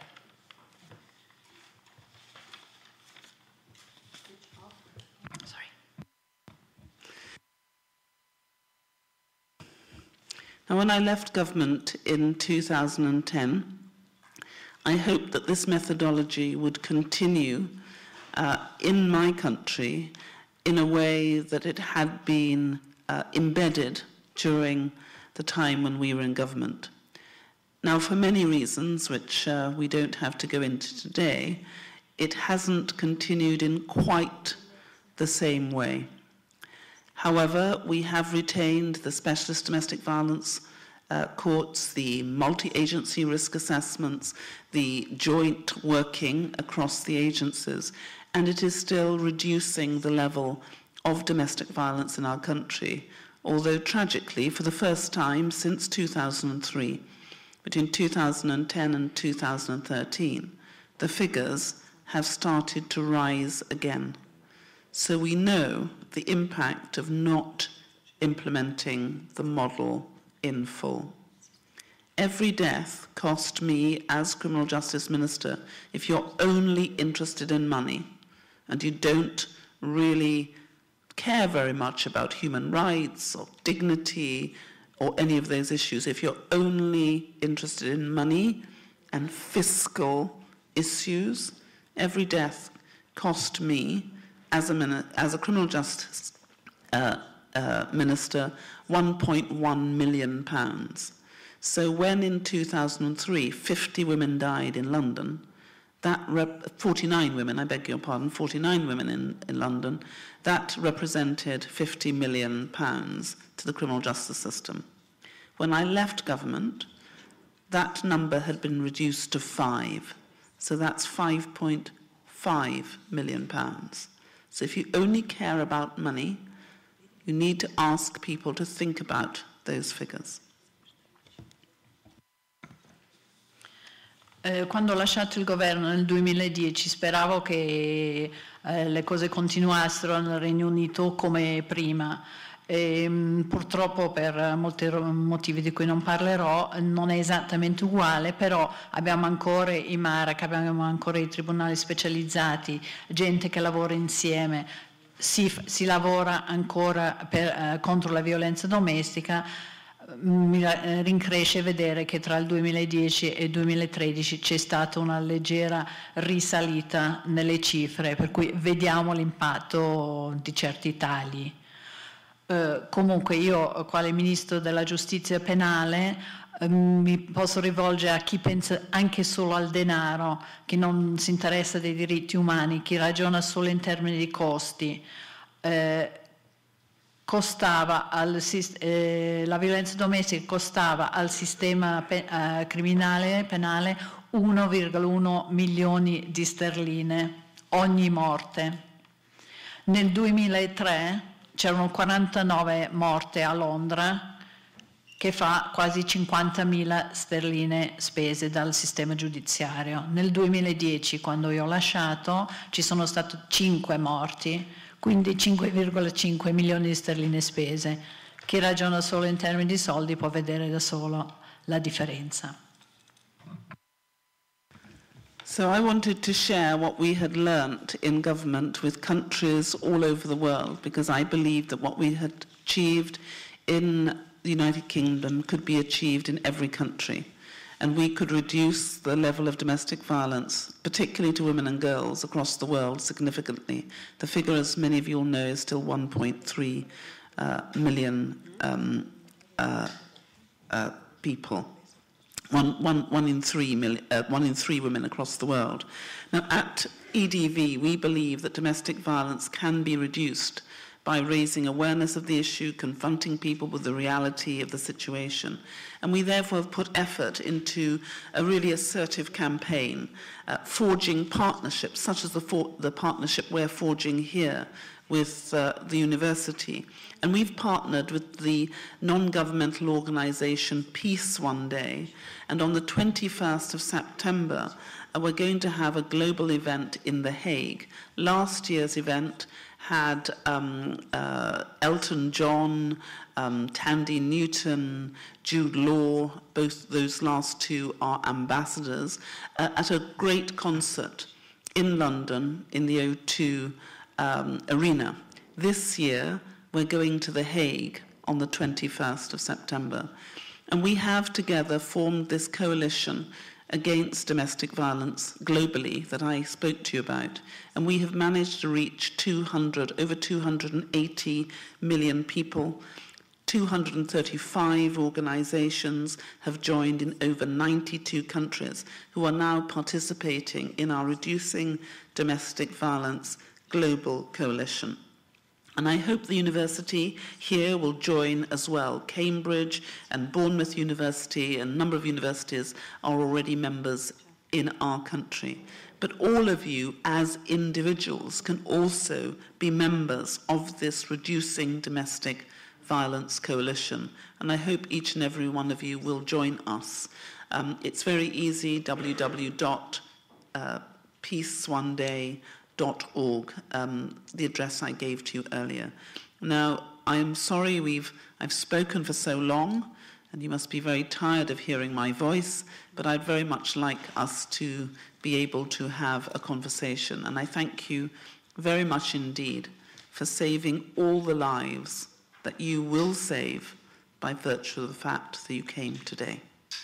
C: Now, when I left government in two thousand ten, I hoped that this methodology would continue uh, in my country in a way that it had been uh, embedded during the time when we were in government. Now, for many reasons, which uh, we don't have to go into today, it hasn't continued in quite the same way. However, we have retained the specialist domestic violence uh, courts, the multi-agency risk assessments, the joint working across the agencies, and it is still reducing the level of domestic violence in our country, although tragically, for the first time since two thousand three, between two thousand ten and two thousand thirteen, the figures have started to rise again. So we know the impact of not implementing the model in full. Every death cost me, as Criminal Justice Minister, if you're only interested in money and you don't really care very much about human rights or dignity or any of those issues, if you're only interested in money and fiscal issues, every death cost me, as a, as a criminal justice uh, uh, minister, one point one million pounds. So when in two thousand three, fifty women died in London, that rep forty-nine women, I beg your pardon, forty-nine women in, in London, that represented fifty million pounds to the criminal justice system. When I left government, that number had been reduced to five. So that's five point five million pounds. So if you only care about money, you need to ask people to think about those figures.
D: Eh, quando ho lasciato il governo nel duemiladieci speravo che eh, le cose continuassero nel Regno Unito come prima. E, purtroppo per molti motivi di cui non parlerò non è esattamente uguale, però abbiamo ancora i MARAC, abbiamo ancora i tribunali specializzati, gente che lavora insieme, si, si lavora ancora per, eh, contro la violenza domestica. Mi rincresce vedere che tra il duemiladieci e il duemilatredici c'è stata una leggera risalita nelle cifre, per cui vediamo l'impatto di certi tagli. Uh, comunque io, quale Ministro della Giustizia Penale, uh, mi posso rivolgere a chi pensa anche solo al denaro, chi non si interessa dei diritti umani, chi ragiona solo in termini di costi. Uh, costava al, eh, la violenza domestica costava al sistema pe uh, criminale penale uno virgola uno milioni di sterline ogni morte. Nel duemilatré c'erano quarantanove morte a Londra, che fa quasi cinquantamila sterline spese dal sistema giudiziario. Nel duemiladieci, quando io ho lasciato, ci sono stati cinque morti, quindi cinque virgola cinque milioni di sterline spese. Chi ragiona solo in termini di soldi può vedere da solo la differenza.
C: So I wanted to share what we had learnt in government with countries all over the world, because I believe that what we had achieved in the United Kingdom could be achieved in every country, and we could reduce the level of domestic violence, particularly to women and girls, across the world significantly. The figure, as many of you will know, is still one point three uh, million um, uh, uh, people. One, one, one, in three million, uh, one in three women across the world. Now, at E D V, we believe that domestic violence can be reduced by raising awareness of the issue, confronting people with the reality of the situation. And we therefore have put effort into a really assertive campaign, uh, forging partnerships, such as the, for the partnership we're forging here with uh, the university. And we've partnered with the non-governmental organisation Peace One Day, and on the twenty-first of September, uh, we're going to have a global event in The Hague. Last year's event had um, uh, Elton John, um, Tandy Newton, Jude Law, both those last two are ambassadors, uh, at a great concert in London in the O two um, Arena. This year, we're going to The Hague on the twenty-first of September. And we have together formed this coalition against domestic violence globally that I spoke to you about. And we have managed to reach two hundred, over two hundred eighty million people. two hundred thirty-five organizations have joined in over ninety-two countries who are now participating in our Reducing Domestic Violence Global Coalition. And I hope the university here will join as well. Cambridge and Bournemouth University and a number of universities are already members in our country. But all of you as individuals can also be members of this Reducing Domestic Violence Coalition. And I hope each and every one of you will join us. Um, it's very easy, w w w dot peace one day dot org, um, the address I gave to you earlier. Now, I am sorry we've, I've spoken for so long, and you must be very tired of hearing my voice, but I'd very much like us to be able to have a conversation. And I thank you very much indeed for saving all the lives that you will save by virtue of the fact that you came today.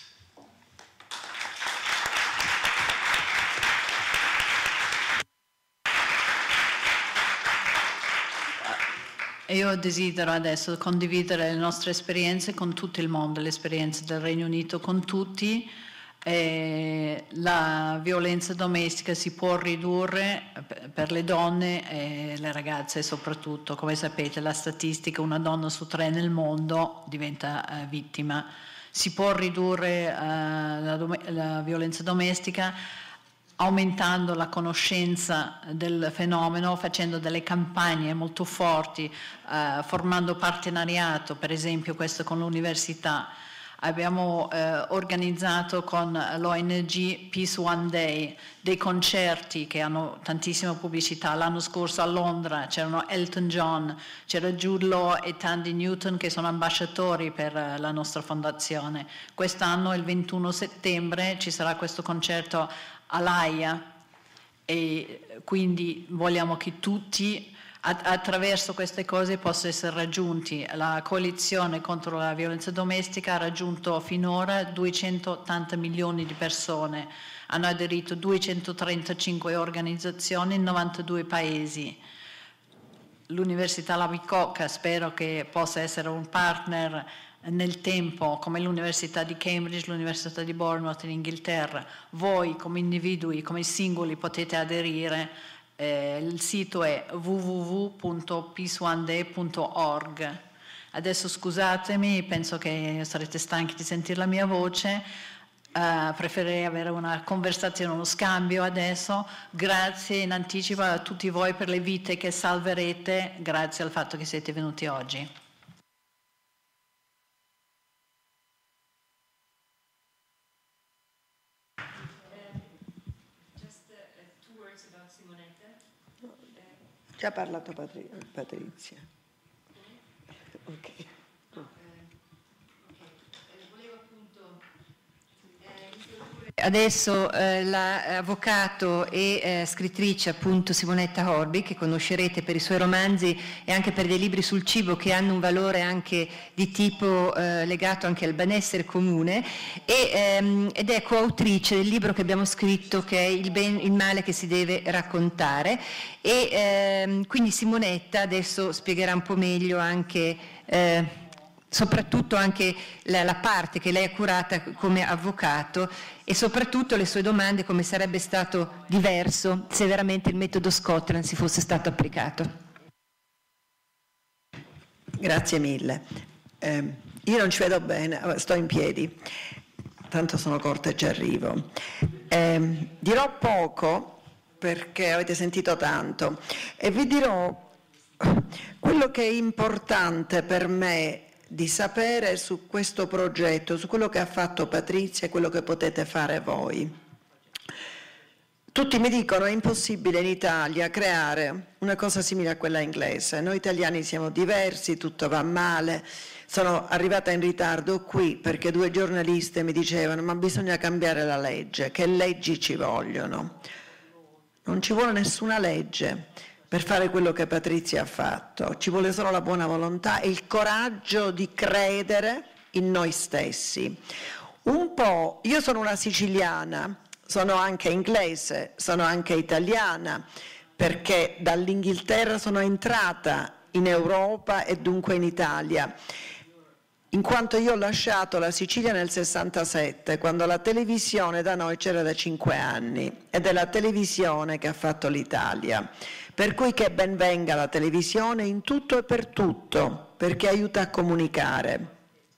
D: Io desidero adesso condividere le nostre esperienze con tutto il mondo, le esperienze del Regno Unito con tutti. Eh, la violenza domestica si può ridurre per le donne e le ragazze soprattutto. Come sapete, la statistica, una donna su tre nel mondo diventa eh, vittima. Si può ridurre eh, la, la violenza domestica aumentando la conoscenza del fenomeno, facendo delle campagne molto forti, eh, formando partenariato, per esempio questo con l'università, abbiamo eh, organizzato con l'O N G Peace One Day dei concerti che hanno tantissima pubblicità. L'anno scorso a Londra c'erano Elton John, c'era Jude Law e Tandy Newton che sono ambasciatori per la nostra fondazione. Quest'anno, il ventuno settembre, ci sarà questo concerto all'Aia e quindi vogliamo che tutti attraverso queste cose possano essere raggiunti. La coalizione contro la violenza domestica ha raggiunto finora duecentottanta milioni di persone, hanno aderito duecentotrentacinque organizzazioni in novantadue paesi. L'Università La Bicocca spero che possa essere un partner nel tempo, come l'Università di Cambridge, l'Università di Bournemouth in Inghilterra. Voi come individui, come singoli potete aderire. Eh, il sito è w w w punto peace one day punto org. Adesso scusatemi, penso che sarete stanchi di sentire la mia voce, uh, preferirei avere una conversazione, uno scambio adesso. Grazie in anticipo a tutti voi per le vite che salverete, grazie al fatto che siete venuti oggi.
E: Già ha parlato Patri- Patrizia. Ok.
B: Adesso eh, l'avvocato e eh, scrittrice appunto Simonetta Horby, che conoscerete per i suoi romanzi e anche per dei libri sul cibo che hanno un valore anche di tipo eh, legato anche al benessere comune, e, ehm, ed è coautrice del libro che abbiamo scritto che è Il, ben, il male che si deve raccontare, e ehm, quindi Simonetta adesso spiegherà un po' meglio anche eh, soprattutto anche la, la parte che lei ha curata come avvocato e soprattutto le sue domande, come sarebbe stato diverso se veramente il metodo Scotland si fosse stato applicato.
E: Grazie mille. Eh, io non ci vedo bene, sto in piedi, tanto sono corta e ci arrivo. Eh, dirò poco perché avete sentito tanto e vi dirò quello che è importante per me di sapere su questo progetto, su quello che ha fatto Patrizia e quello che potete fare voi. Tutti mi dicono è impossibile in Italia creare una cosa simile a quella inglese, noi italiani siamo diversi, tutto va male. Sono arrivata in ritardo qui perché due giornaliste mi dicevano ma bisogna cambiare la legge, che leggi ci vogliono. Non ci vuole nessuna legge per fare quello che Patrizia ha fatto, ci vuole solo la buona volontà e il coraggio di credere in noi stessi. Un po', io sono una siciliana, sono anche inglese, sono anche italiana, perché dall'Inghilterra sono entrata in Europa e dunque in Italia, in quanto io ho lasciato la Sicilia nel sessantasette, quando la televisione da noi c'era da cinque anni, ed è la televisione che ha fatto l'Italia. Per cui che ben venga la televisione in tutto e per tutto, perché aiuta a comunicare.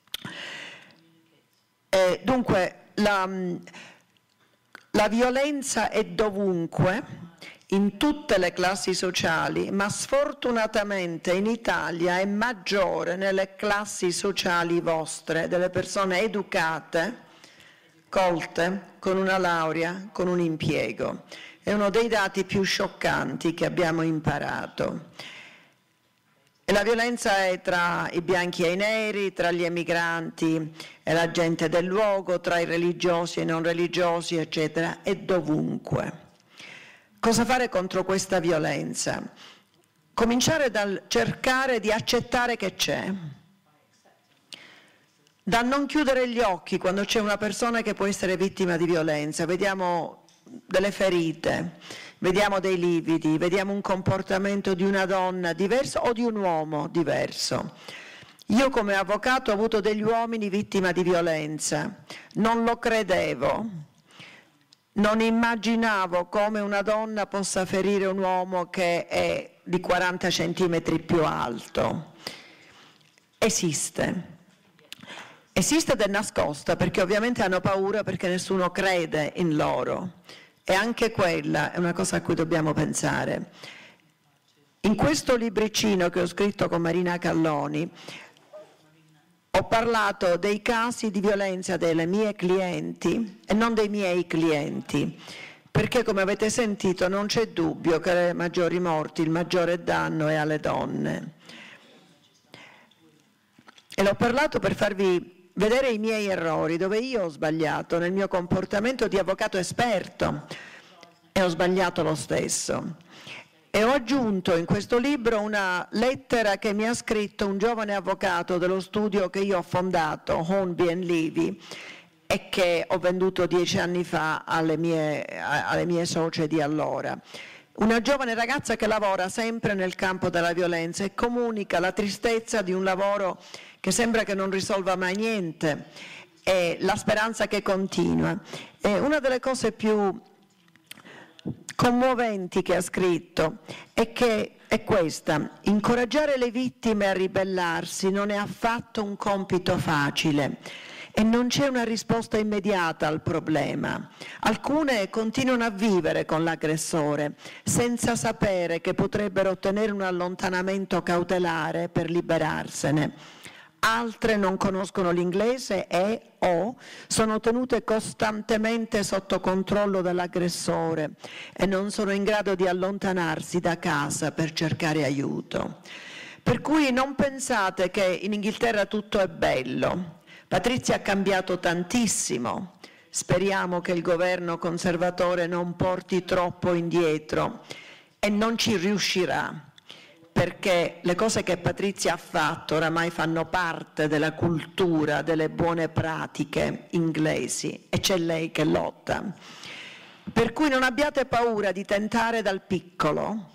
E: E dunque, la, la violenza è dovunque, in tutte le classi sociali, ma sfortunatamente in Italia è maggiore nelle classi sociali vostre, delle persone educate, colte, con una laurea, con un impiego. È uno dei dati più scioccanti che abbiamo imparato. E la violenza è tra i bianchi e i neri, tra gli emigranti e la gente del luogo, tra i religiosi e i non religiosi, eccetera, è dovunque. Cosa fare contro questa violenza? Cominciare dal cercare di accettare che c'è, da non chiudere gli occhi quando c'è una persona che può essere vittima di violenza. Vediamo delle ferite, vediamo dei lividi, vediamo un comportamento di una donna diverso o di un uomo diverso. Io come avvocato ho avuto degli uomini vittima di violenza, non lo credevo, non immaginavo come una donna possa ferire un uomo che è di quaranta centimetri più alto. Esiste. Esiste ed è nascosta perché ovviamente hanno paura perché nessuno crede in loro e anche quella è una cosa a cui dobbiamo pensare. In questo libricino che ho scritto con Marina Calloni ho parlato dei casi di violenza delle mie clienti e non dei miei clienti, perché come avete sentito non c'è dubbio che le maggiori morti, il maggiore danno è alle donne. E l'ho parlato per farvi vedere i miei errori, dove io ho sbagliato nel mio comportamento di avvocato esperto e ho sbagliato lo stesso. E ho aggiunto in questo libro una lettera che mi ha scritto un giovane avvocato dello studio che io ho fondato, Hornby and Levy, e che ho venduto dieci anni fa alle mie, alle mie socie di allora. Una giovane ragazza che lavora sempre nel campo della violenza e comunica la tristezza di un lavoro che sembra che non risolva mai niente e la speranza che continua. E una delle cose più commoventi che ha scritto è che è questa: incoraggiare le vittime a ribellarsi non è affatto un compito facile e non c'è una risposta immediata al problema. Alcune continuano a vivere con l'aggressore senza sapere che potrebbero ottenere un allontanamento cautelare per liberarsene. Altre non conoscono l'inglese e o sono tenute costantemente sotto controllo dall'aggressore e non sono in grado di allontanarsi da casa per cercare aiuto. Per cui non pensate che in Inghilterra tutto è bello. Patrizia ha cambiato tantissimo. Speriamo che il governo conservatore non porti troppo indietro e non ci riuscirà, perché le cose che Patrizia ha fatto oramai fanno parte della cultura, delle buone pratiche inglesi e c'è lei che lotta. Per cui non abbiate paura di tentare dal piccolo,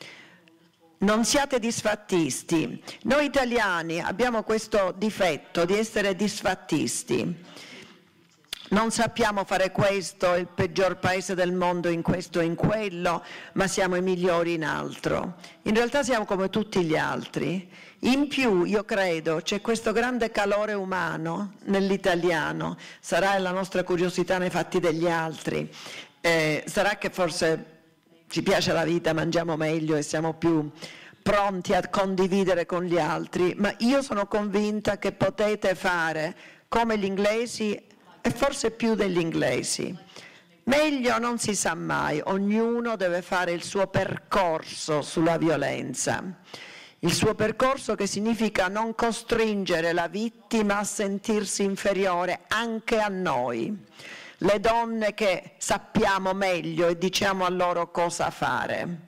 E: non siate disfattisti. Noi italiani abbiamo questo difetto di essere disfattisti. Non sappiamo fare questo, il peggior paese del mondo in questo e in quello, ma siamo i migliori in altro. In realtà siamo come tutti gli altri. In più, io credo, c'è questo grande calore umano nell'italiano. Sarà la nostra curiosità nei fatti degli altri. Eh, sarà che forse ci piace la vita, mangiamo meglio e siamo più pronti a condividere con gli altri, ma io sono convinta che potete fare come gli inglesi e forse più degli inglesi. Meglio non si sa mai, ognuno deve fare il suo percorso sulla violenza. Il suo percorso che significa non costringere la vittima a sentirsi inferiore anche a noi. Le donne che sappiamo meglio e diciamo a loro cosa fare.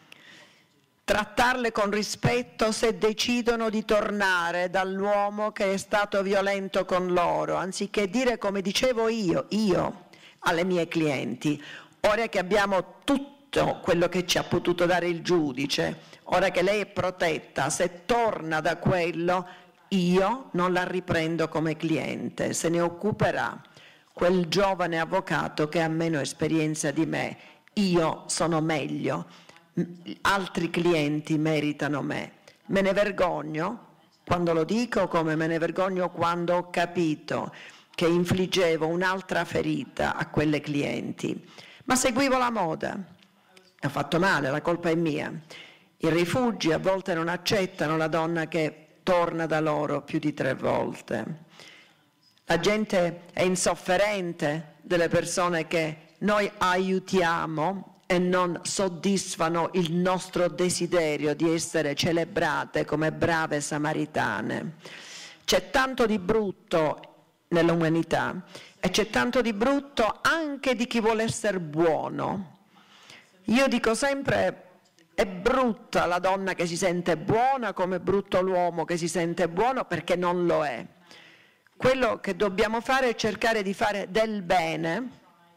E: Trattarle con rispetto se decidono di tornare dall'uomo che è stato violento con loro, anziché dire come dicevo io, io alle mie clienti, ora che abbiamo tutto quello che ci ha potuto dare il giudice, ora che lei è protetta, se torna da quello, io non la riprendo come cliente, se ne occuperà quel giovane avvocato che ha meno esperienza di me, io sono meglio, altri clienti meritano me. Me ne vergogno quando lo dico, come me ne vergogno quando ho capito che infliggevo un'altra ferita a quelle clienti, ma seguivo la moda. Ho fatto male, la colpa è mia. I rifugi a volte non accettano la donna che torna da loro più di tre volte. La gente è insofferente delle persone che noi aiutiamo e non soddisfano il nostro desiderio di essere celebrate come brave samaritane. C'è tanto di brutto nell'umanità e c'è tanto di brutto anche di chi vuole essere buono. Io dico sempre: è brutta la donna che si sente buona, come è brutto l'uomo che si sente buono, perché non lo è. Quello che dobbiamo fare è cercare di fare del bene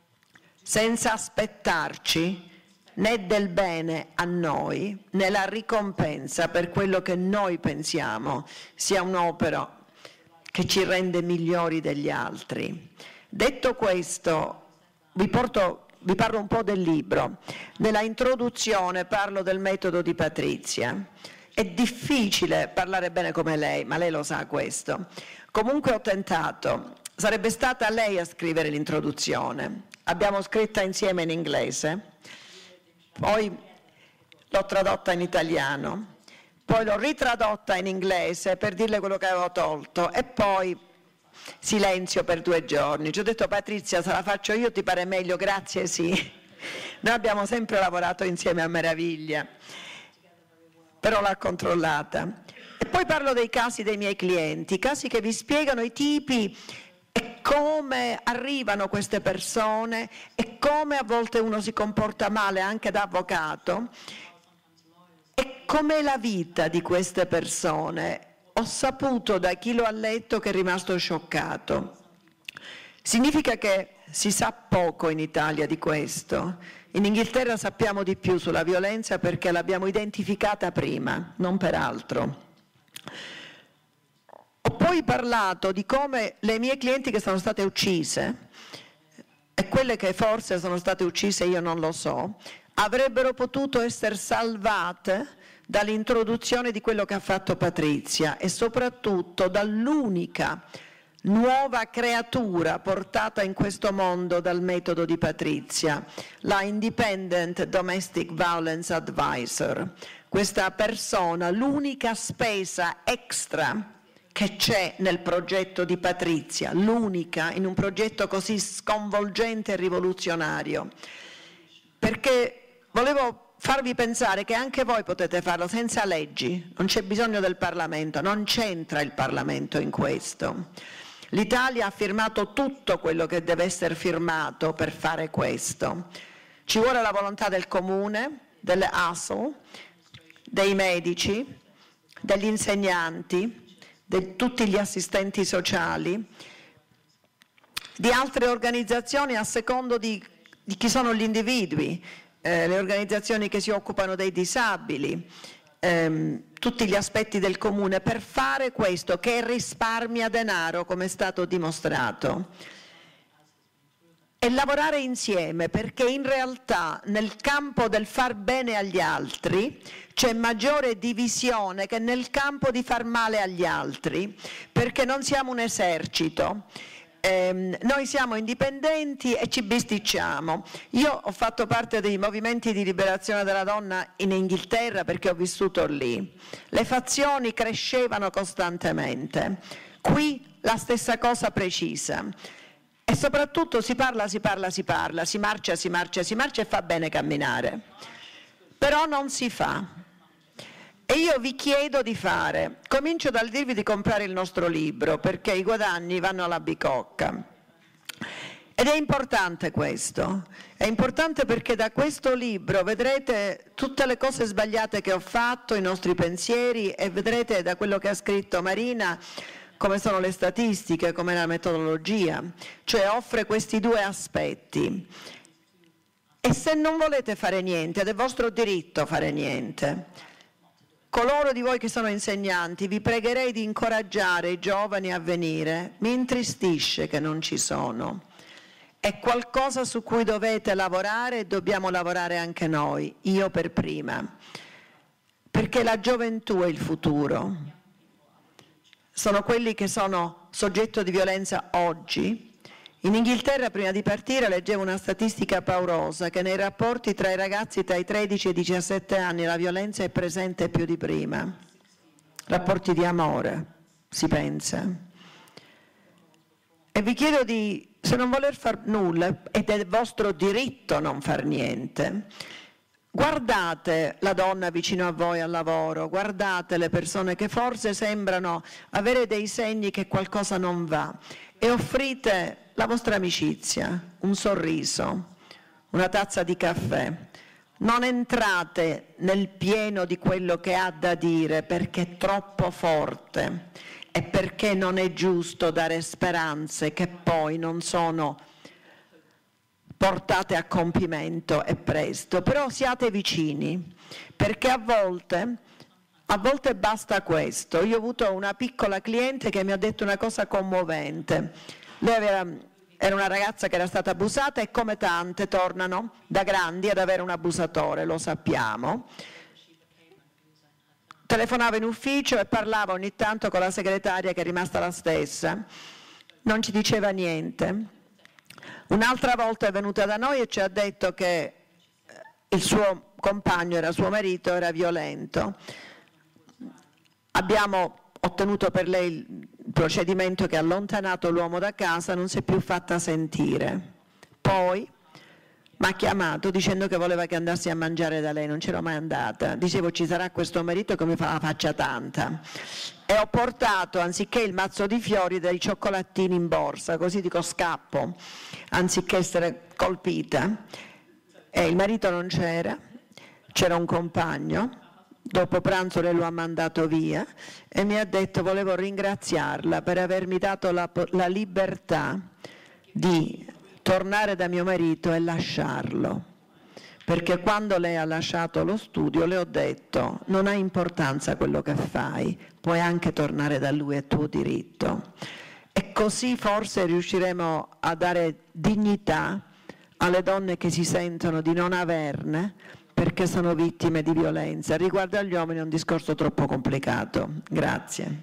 E: senza aspettarci né del bene a noi, né la ricompensa per quello che noi pensiamo sia un'opera che ci rende migliori degli altri. Detto questo, vi porto, vi parlo un po' del libro. Nella introduzione parlo del metodo di Patrizia. È difficile parlare bene come lei, ma lei lo sa questo. Comunque ho tentato. Sarebbe stata lei a scrivere l'introduzione. Abbiamo scritta insieme in inglese, poi l'ho tradotta in italiano, poi l'ho ritradotta in inglese per dirle quello che avevo tolto e poi silenzio per due giorni. Ci ho detto: Patrizia, se la faccio io ti pare meglio? Grazie, sì. Noi abbiamo sempre lavorato insieme a meraviglia, però l'ha controllata. E poi parlo dei casi dei miei clienti, casi che vi spiegano i tipi e come arrivano queste persone e come a volte uno si comporta male anche da avvocato e com'è la vita di queste persone. Ho saputo da chi lo ha letto che è rimasto scioccato. Significa che si sa poco in Italia di questo. In Inghilterra sappiamo di più sulla violenza perché l'abbiamo identificata prima, non per altro. Ho poi parlato di come le mie clienti che sono state uccise, e quelle che forse sono state uccise io non lo so, avrebbero potuto essere salvate dall'introduzione di quello che ha fatto Patrizia e soprattutto dall'unica nuova creatura portata in questo mondo dal metodo di Patrizia, la Independent Domestic Violence Advisor. Questa persona, l'unica spesa extra che c'è nel progetto di Patrizia, l'unica in un progetto così sconvolgente e rivoluzionario, perché volevo farvi pensare che anche voi potete farlo senza leggi, non c'è bisogno del Parlamento, non c'entra il Parlamento in questo. L'Italia ha firmato tutto quello che deve essere firmato per fare questo. Ci vuole la volontà del comune, delle A S L, dei medici, degli insegnanti, di tutti gli assistenti sociali, di altre organizzazioni a secondo di, di chi sono gli individui, eh, le organizzazioni che si occupano dei disabili, ehm, tutti gli aspetti del comune per fare questo che risparmia denaro, come è stato dimostrato. E lavorare insieme, perché in realtà nel campo del far bene agli altri c'è maggiore divisione che nel campo di far male agli altri, perché non siamo un esercito, eh, noi siamo indipendenti e ci bisticciamo. Io ho fatto parte dei movimenti di liberazione della donna in Inghilterra perché ho vissuto lì. Le fazioni crescevano costantemente, qui la stessa cosa precisa. E soprattutto si parla, si parla, si parla, si marcia, si marcia, si marcia e fa bene camminare. Però non si fa. E io vi chiedo di fare. Comincio dal dirvi di comprare il nostro libro, perché i guadagni vanno alla bicocca. Ed è importante questo. È importante perché da questo libro vedrete tutte le cose sbagliate che ho fatto, i nostri pensieri, e vedrete da quello che ha scritto Marina come sono le statistiche, come la metodologia, cioè offre questi due aspetti. E se non volete fare niente, ed è vostro diritto fare niente, coloro di voi che sono insegnanti, vi pregherei di incoraggiare i giovani a venire. Mi intristisce che non ci sono. È qualcosa su cui dovete lavorare e dobbiamo lavorare anche noi, io per prima, perché la gioventù è il futuro. Sono quelli che sono soggetto di violenza oggi. In Inghilterra, prima di partire, leggevo una statistica paurosa che nei rapporti tra i ragazzi tra i tredici e i diciassette anni la violenza è presente più di prima. Rapporti di amore, si pensa. E vi chiedo di, se non voler far nulla, ed è vostro diritto non far niente, guardate la donna vicino a voi al lavoro, guardate le persone che forse sembrano avere dei segni che qualcosa non va e offrite la vostra amicizia, un sorriso, una tazza di caffè. Non entrate nel pieno di quello che ha da dire perché è troppo forte e perché non è giusto dare speranze che poi non sono portate a compimento e presto, però siate vicini, perché a volte, a volte basta questo. Io ho avuto una piccola cliente che mi ha detto una cosa commovente. Lei aveva, era una ragazza che era stata abusata e come tante tornano da grandi ad avere un abusatore, lo sappiamo. Telefonava in ufficio e parlava ogni tanto con la segretaria che è rimasta la stessa, non ci diceva niente. Un'altra volta è venuta da noi e ci ha detto che il suo compagno, era suo marito, era violento. abbiamo ottenuto per lei il procedimento che ha allontanato l'uomo da casa, non si è più fatta sentire. Poi mi ha chiamato dicendo che voleva che andassi a mangiare da lei, non c'ero mai andata. Dicevo, ci sarà questo marito che mi fa la faccia tanta. E ho portato, anziché il mazzo di fiori, dei cioccolatini in borsa, così dico scappo, anziché essere colpita. E il marito non c'era, c'era un compagno. Dopo pranzo lei lo ha mandato via e mi ha detto: volevo ringraziarla per avermi dato la, la libertà di tornare da mio marito e lasciarlo, perché quando lei ha lasciato lo studio le ho detto: non ha importanza quello che fai, puoi anche tornare da lui, è tuo diritto. E così forse riusciremo a dare dignità alle donne che si sentono di non averne perché sono vittime di violenza. Riguardo agli uomini è un discorso troppo complicato. Grazie.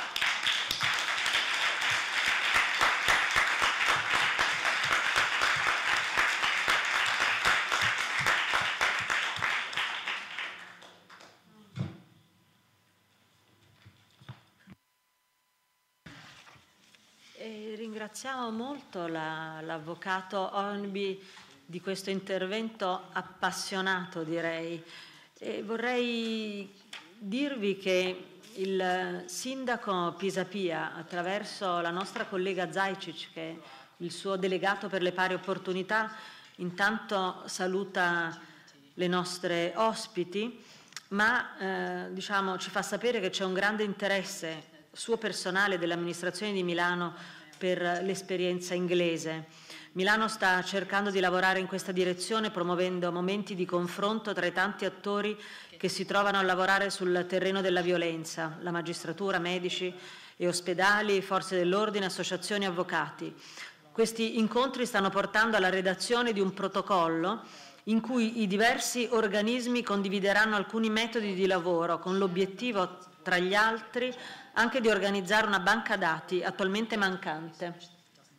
A: E ringraziamo molto la, l'avvocato Hornby di questo intervento appassionato, direi. E vorrei dirvi che il sindaco Pisapia, attraverso la nostra collega Zajcic, che è il suo delegato per le pari opportunità, intanto saluta le nostre ospiti, ma eh, diciamo, ci fa sapere che c'è un grande interesse suo personale dell'amministrazione di Milano per l'esperienza inglese. Milano sta cercando di lavorare in questa direzione, promuovendo momenti di confronto tra i tanti attori che si trovano a lavorare sul terreno della violenza: la magistratura, medici e ospedali, forze dell'ordine, associazioni, avvocati. Questi incontri stanno portando alla redazione di un protocollo in cui i diversi organismi condivideranno alcuni metodi di lavoro, con l'obiettivo, tra gli altri, anche di organizzare una banca dati attualmente mancante.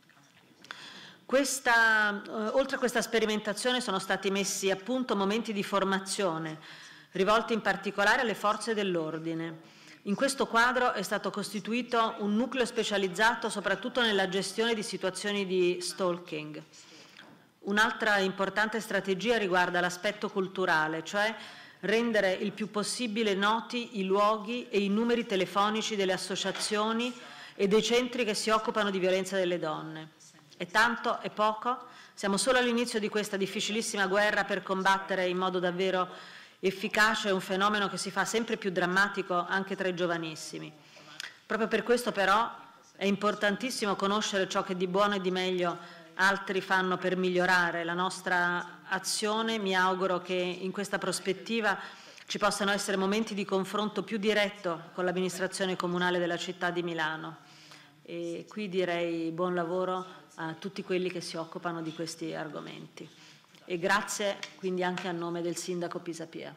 A: Questa, eh, oltre a questa sperimentazione sono stati messi a punto momenti di formazione, rivolti in particolare alle forze dell'ordine. In questo quadro è stato costituito un nucleo specializzato soprattutto nella gestione di situazioni di stalking. Un'altra importante strategia riguarda l'aspetto culturale, cioè rendere il più possibile noti i luoghi e i numeri telefonici delle associazioni e dei centri che si occupano di violenza delle donne. È tanto? È poco? Siamo solo all'inizio di questa difficilissima guerra per combattere in modo davvero efficace un fenomeno che si fa sempre più drammatico anche tra i giovanissimi. Proprio per questo però è importantissimo conoscere ciò che di buono e di meglio altri fanno per migliorare la nostra azione. Mi auguro che in questa prospettiva ci possano essere momenti di confronto più diretto con l'amministrazione comunale della città di Milano. E qui direi buon lavoro a tutti quelli che si occupano di questi argomenti. E grazie quindi anche a nome del sindaco Pisapia.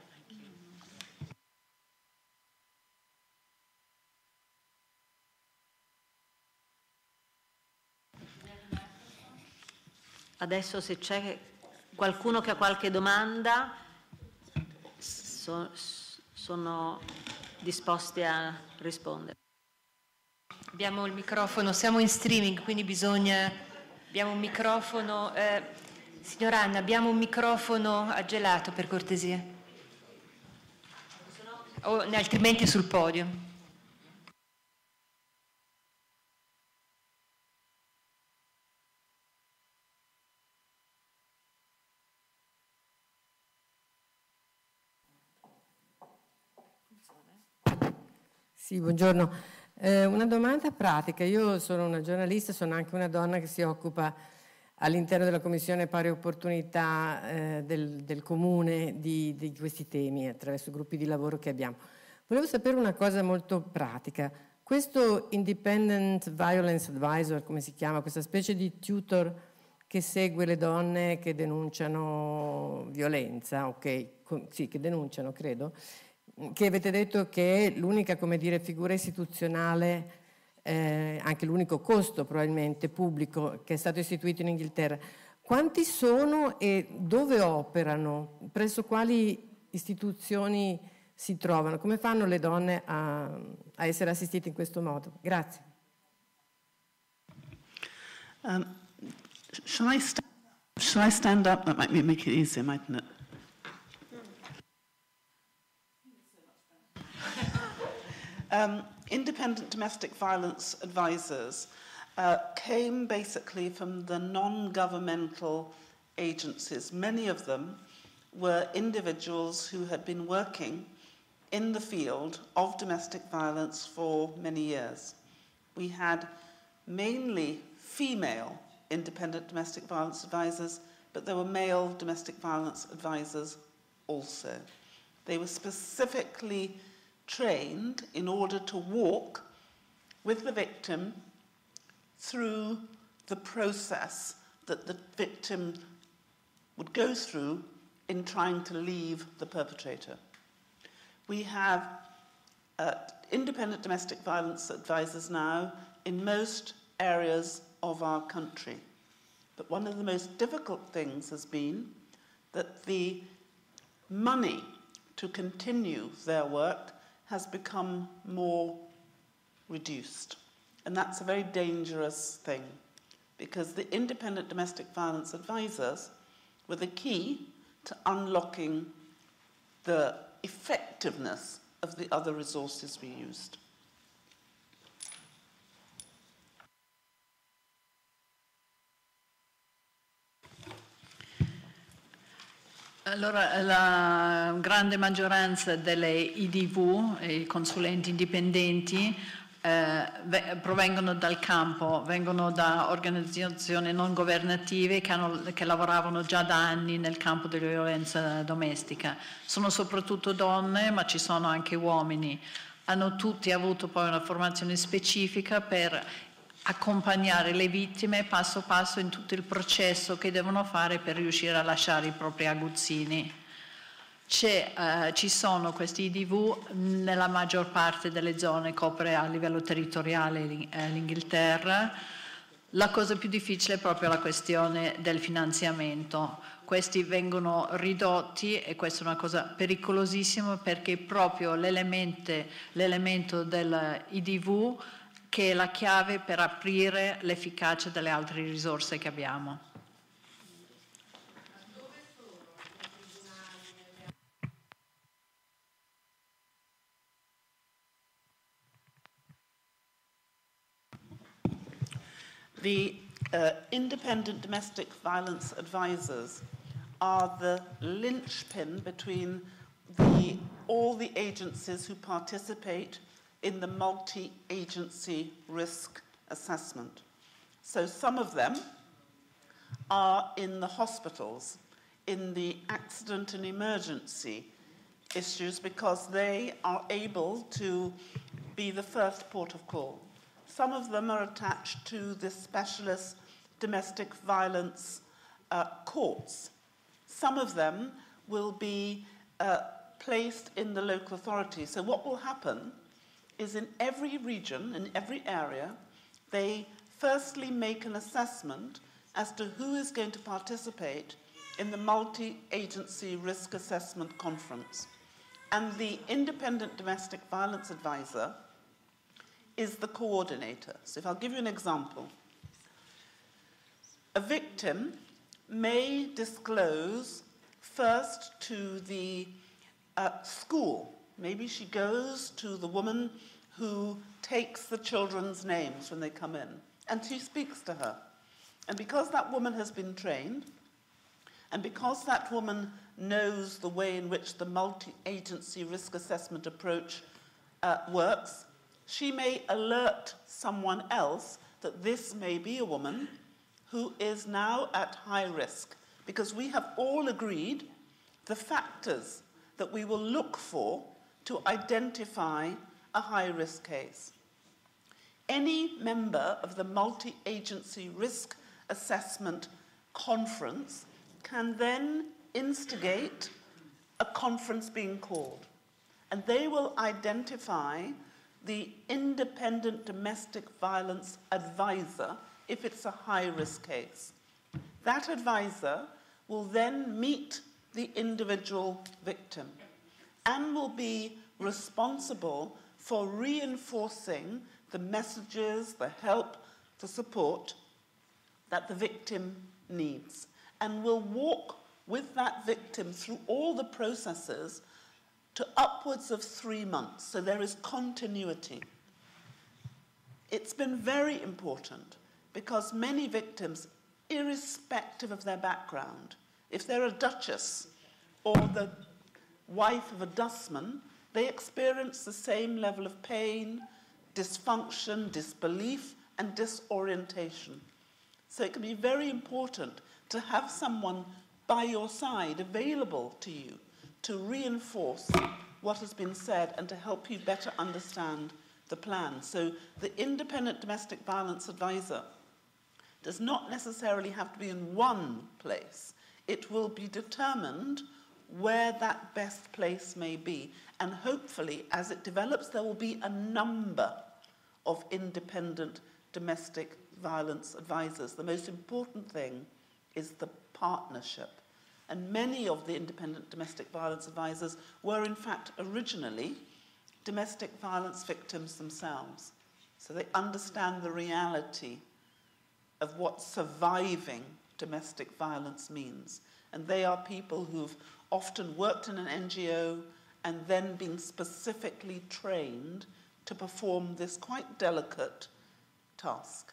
A: Adesso se c'è qualcuno che ha qualche domanda, so, sono disposti a rispondere.
B: Abbiamo il microfono, siamo in streaming, quindi bisogna... Abbiamo un microfono... Eh, signora Anna, abbiamo un microfono a gelato, per cortesia. O altrimenti sul podio.
F: Sì, buongiorno. Eh, una domanda pratica. Io sono una giornalista, sono anche una donna che si occupa all'interno della Commissione Pari Opportunità eh, del, del Comune di, di questi temi attraverso gruppi di lavoro che abbiamo. Volevo sapere una cosa molto pratica. Questo Independent Violence Advisor, come si chiama, questa specie di tutor che segue le donne che denunciano violenza, ok, con, sì, che denunciano, credo, che avete detto che è l'unica, come dire, figura istituzionale, eh, anche l'unico costo probabilmente pubblico che è stato istituito in Inghilterra. Quanti sono e dove operano? Presso quali istituzioni si trovano. Come fanno le donne a, a essere assistite in questo modo? Grazie.
C: Um, shall I, st shall I stand up? That might make it easier, mightn't it? um, independent domestic violence advisors uh, came basically from the non-governmental agencies. Many of them were individuals who had been working in the field of domestic violence for many years. We had mainly female independent domestic violence advisors, but there were male domestic violence advisors also. They were specifically trained in order to walk with the victim through the process that the victim would go through in trying to leave the perpetrator. We have uh, independent domestic violence advisors now in most areas of our country. But one of the most difficult things has been that the money to continue their work has become more reduced. And that's a very dangerous thing, because the independent domestic violence advisors were the key to unlocking the effectiveness of the other resources we used.
D: Allora, la grande maggioranza delle I D V, i consulenti indipendenti, eh, provengono dal campo, vengono da organizzazioni non governative che, hanno, che lavoravano già da anni nel campo della violenza domestica. Sono soprattutto donne, ma ci sono anche uomini. Hanno tutti avuto poi una formazione specifica per accompagnare le vittime passo passo in tutto il processo che devono fare per riuscire a lasciare i propri aguzzini. Eh, ci sono questi I D V nella maggior parte delle zone, copre a livello territoriale l'Inghilterra. La cosa più difficile è proprio la questione del finanziamento. Questi vengono ridotti e questa è una cosa pericolosissima, perché proprio l'elemento del I D V che è la chiave per aprire l'efficacia delle altre risorse che abbiamo.
C: The uh, independent domestic violence advisors are the linchpin between the, all the agencies who participate in the multi-agency risk assessment. So some of them are in the hospitals, in the accident and emergency issues, because they are able to be the first port of call. Some of them are attached to the specialist domestic violence uh, courts. Some of them will be uh, placed in the local authority. So what will happen is in every region, in every area, they firstly make an assessment as to who is going to participate in the multi-agency risk assessment conference. And the independent domestic violence advisor is the coordinator. So if I'll give you an example. A victim may disclose first to the uh, school. Maybe she goes to the woman who takes the children's names when they come in, and she speaks to her. And because that woman has been trained, and because that woman knows the way in which the multi-agency risk assessment approach uh, works, she may alert someone else that this may be a woman who is now at high risk, because we have all agreed the factors that we will look for to identify a high-risk case. Any member of the multi-agency risk assessment conference can then instigate a conference being called, and they will identify the independent domestic violence advisor if it's a high-risk case. That advisor will then meet the individual victim and will be responsible for reinforcing the messages, the help, the support that the victim needs, and will walk with that victim through all the processes to upwards of three months. So there is continuity. It's been very important because many victims, irrespective of their background, if they're a duchess or the wife of a dustman, they experience the same level of pain, dysfunction, disbelief, and disorientation. So it can be very important to have someone by your side, available to you, to reinforce what has been said and to help you better understand the plan. So the independent domestic violence advisor does not necessarily have to be in one place. It will be determined where that best place may be. And hopefully, as it develops, there will be a number of independent domestic violence advisors. The most important thing is the partnership. And many of the independent domestic violence advisors were, in fact, originally domestic violence victims themselves. So they understand the reality of what surviving domestic violence means. And they are people who've often worked in an N G O and then been specifically trained to perform this quite delicate task.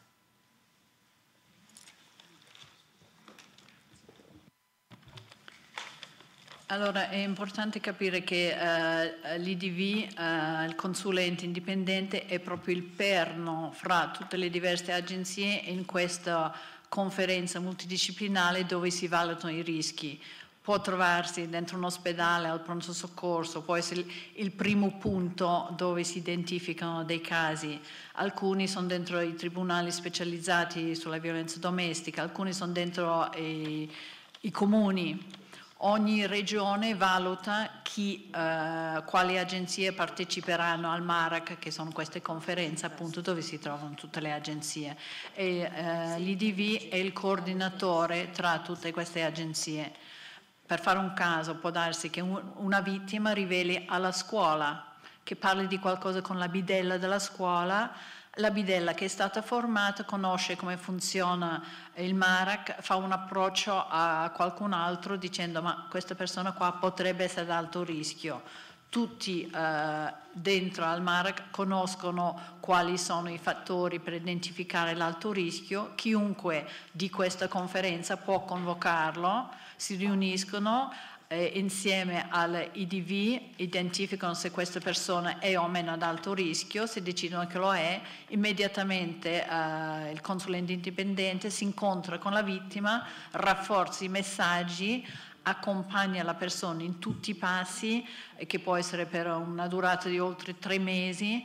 D: Allora, è importante capire che uh, l'I D V, uh, il consulente indipendente, è proprio il perno fra tutte le diverse agenzie in questa conferenza multidisciplinare dove si valutano i rischi. Può trovarsi dentro un ospedale, al pronto soccorso, può essere il, il primo punto dove si identificano dei casi. Alcuni sono dentro i tribunali specializzati sulla violenza domestica, alcuni sono dentro i, i comuni. Ogni regione valuta chi, eh, quali agenzie parteciperanno al MARAC, che sono queste conferenze appunto dove si trovano tutte le agenzie. E eh, l'I D V è il coordinatore tra tutte queste agenzie. Per fare un caso, può darsi che un, una vittima riveli alla scuola, che parli di qualcosa con la bidella della scuola. La bidella che è stata formata conosce come funziona il MARAC, fa un approccio a qualcun altro dicendo ma questa persona qua potrebbe essere ad alto rischio. Tutti eh, dentro al MARAC conoscono quali sono i fattori per identificare l'alto rischio. Chiunque di questa conferenza può convocarlo, si riuniscono Eh, insieme all'I D V, identificano se questa persona è o meno ad alto rischio. Se decidono che lo è, immediatamente eh, il consulente indipendente si incontra con la vittima, rafforza i messaggi, accompagna la persona in tutti i passi, eh, che può essere per una durata di oltre tre mesi,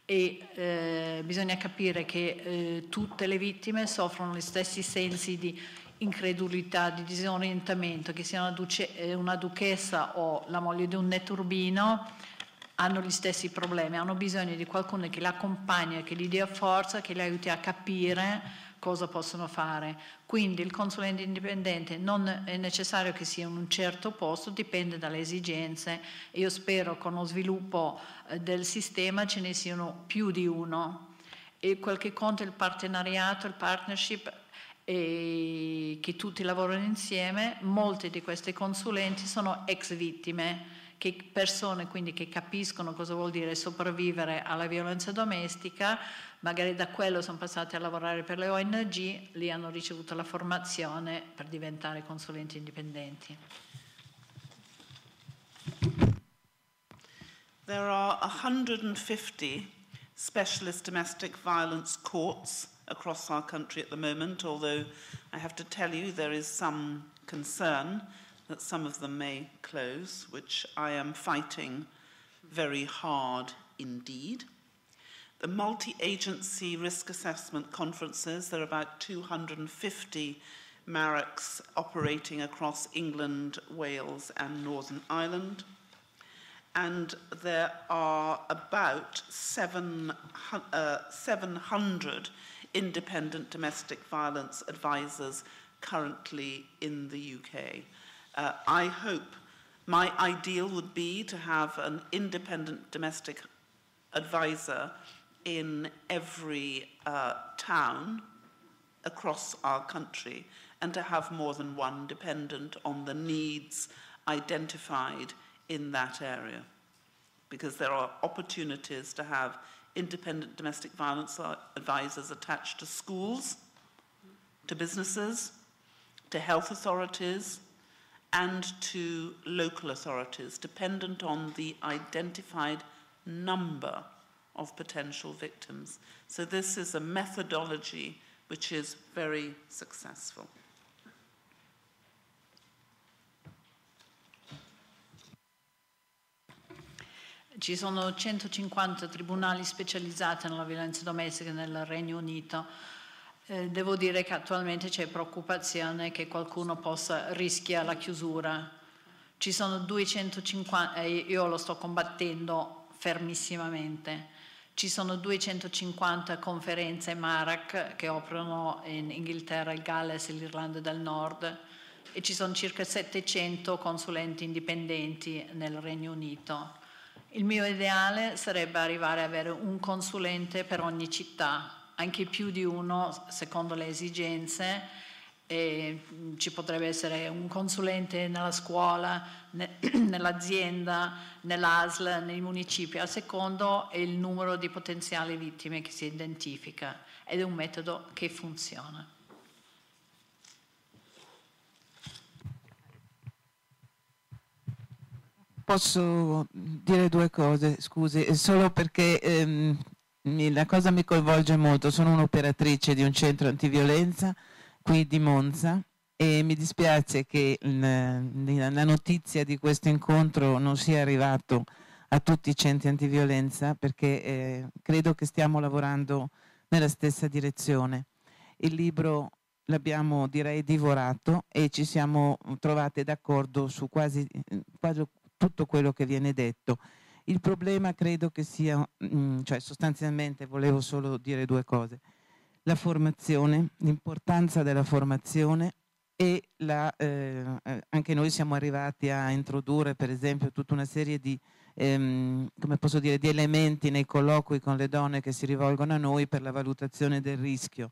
D: e eh, bisogna capire che eh, tutte le vittime soffrono gli stessi sensi di incredulità, di disorientamento, che sia una, duce, una duchessa o la moglie di un netturbino, hanno gli stessi problemi, hanno bisogno di qualcuno che li accompagna, che gli dia forza, che li aiuti a capire cosa possono fare. Quindi il consulente indipendente non è necessario che sia in un certo posto, dipende dalle esigenze, e io spero con lo sviluppo del sistema ce ne siano più di uno. E quel che conta è il partenariato, il partnership, e che tutti lavorano insieme. Molti di questi consulenti sono ex vittime, che persone quindi che capiscono cosa vuol dire sopravvivere alla violenza domestica, magari da quello sono passati a lavorare per le O N G, lì hanno ricevuto la formazione per diventare consulenti indipendenti.
C: There are one hundred fifty specialist domestic violence courts across our country at the moment, although I have to tell you there is some concern that some of them may close, which I am fighting very hard indeed. The multi-agency risk assessment conferences, there are about two hundred fifty MARACs operating across England, Wales and Northern Ireland. And there are about seven, uh, seven hundred independent domestic violence advisors currently in the U K. Uh, I hope My ideal would be to have an independent domestic advisor in every uh, town across our country, and to have more than one dependent on the needs identified in that area. Because there are opportunities to have independent domestic violence advisors attached to schools, to businesses, to health authorities, and to local authorities, dependent on the identified number of potential victims. So this is a methodology which is very successful.
D: Ci sono centocinquanta tribunali specializzati nella violenza domestica nel Regno Unito. Eh, devo dire che attualmente c'è preoccupazione che qualcuno possa rischiare la chiusura. Ci sono duecentocinquanta, eh, io lo sto combattendo fermissimamente. Ci sono duecentocinquanta conferenze MARAC che operano in Inghilterra, il Galles e l'Irlanda del Nord, e ci sono circa settecento consulenti indipendenti nel Regno Unito. Il mio ideale sarebbe arrivare ad avere un consulente per ogni città, anche più di uno secondo le esigenze, e ci potrebbe essere un consulente nella scuola, ne, nell'azienda, nell'A S L, nei municipi, a secondo il numero di potenziali vittime che si identifica, ed è un metodo che funziona.
G: Posso dire due cose, scusi, solo perché ehm, mi, la cosa mi coinvolge molto. Sono un'operatrice di un centro antiviolenza qui di Monza e mi dispiace che la, la notizia di questo incontro non sia arrivato a tutti i centri antiviolenza, perché eh, credo che stiamo lavorando nella stessa direzione. Il libro l'abbiamo, direi, divorato e ci siamo trovate d'accordo su quasi, quasi tutto quello che viene detto. Il problema credo che sia, mh, cioè sostanzialmente volevo solo dire due cose: la formazione, l'importanza della formazione, e la, eh, anche noi siamo arrivati a introdurre per esempio tutta una serie di, ehm, come posso dire, di elementi nei colloqui con le donne che si rivolgono a noi per la valutazione del rischio.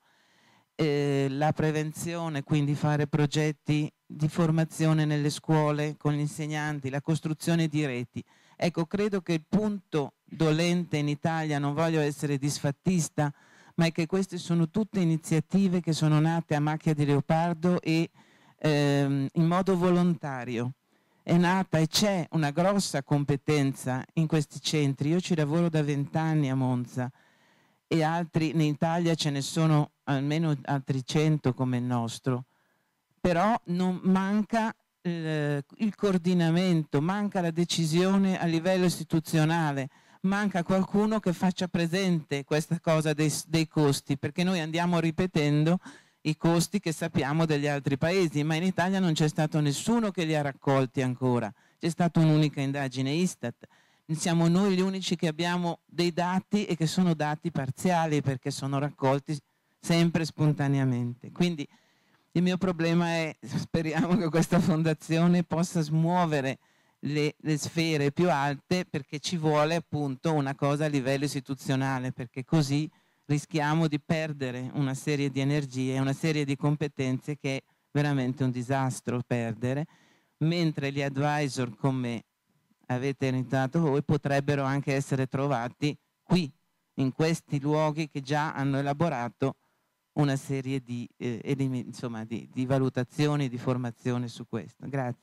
G: Eh, la prevenzione, quindi fare progetti di formazione nelle scuole con gli insegnanti, la costruzione di reti. Ecco, credo che il punto dolente in Italia, non voglio essere disfattista, ma è che queste sono tutte iniziative che sono nate a macchia di leopardo e ehm, in modo volontario. È nata e c'è una grossa competenza in questi centri. Io ci lavoro da vent'anni a Monza e altri, in Italia ce ne sono almeno altri cento come il nostro, però non manca eh, il coordinamento, manca la decisione a livello istituzionale, manca qualcuno che faccia presente questa cosa dei, dei costi, perché noi andiamo ripetendo i costi che sappiamo degli altri paesi, ma in Italia non c'è stato nessuno che li ha raccolti ancora. C'è stata un'unica indagine Istat. Siamo noi gli unici che abbiamo dei dati e che sono dati parziali, perché sono raccolti sempre spontaneamente. Quindi il mio problema è: speriamo che questa fondazione possa smuovere le, le sfere più alte, perché ci vuole appunto una cosa a livello istituzionale, perché così rischiamo di perdere una serie di energie, una serie di competenze che è veramente un disastro perdere, mentre gli advisor, come avete iniziato voi, potrebbero anche essere trovati qui, in questi luoghi che già hanno elaborato una serie di, eh, insomma, di, di valutazioni, di formazione su questo. Grazie.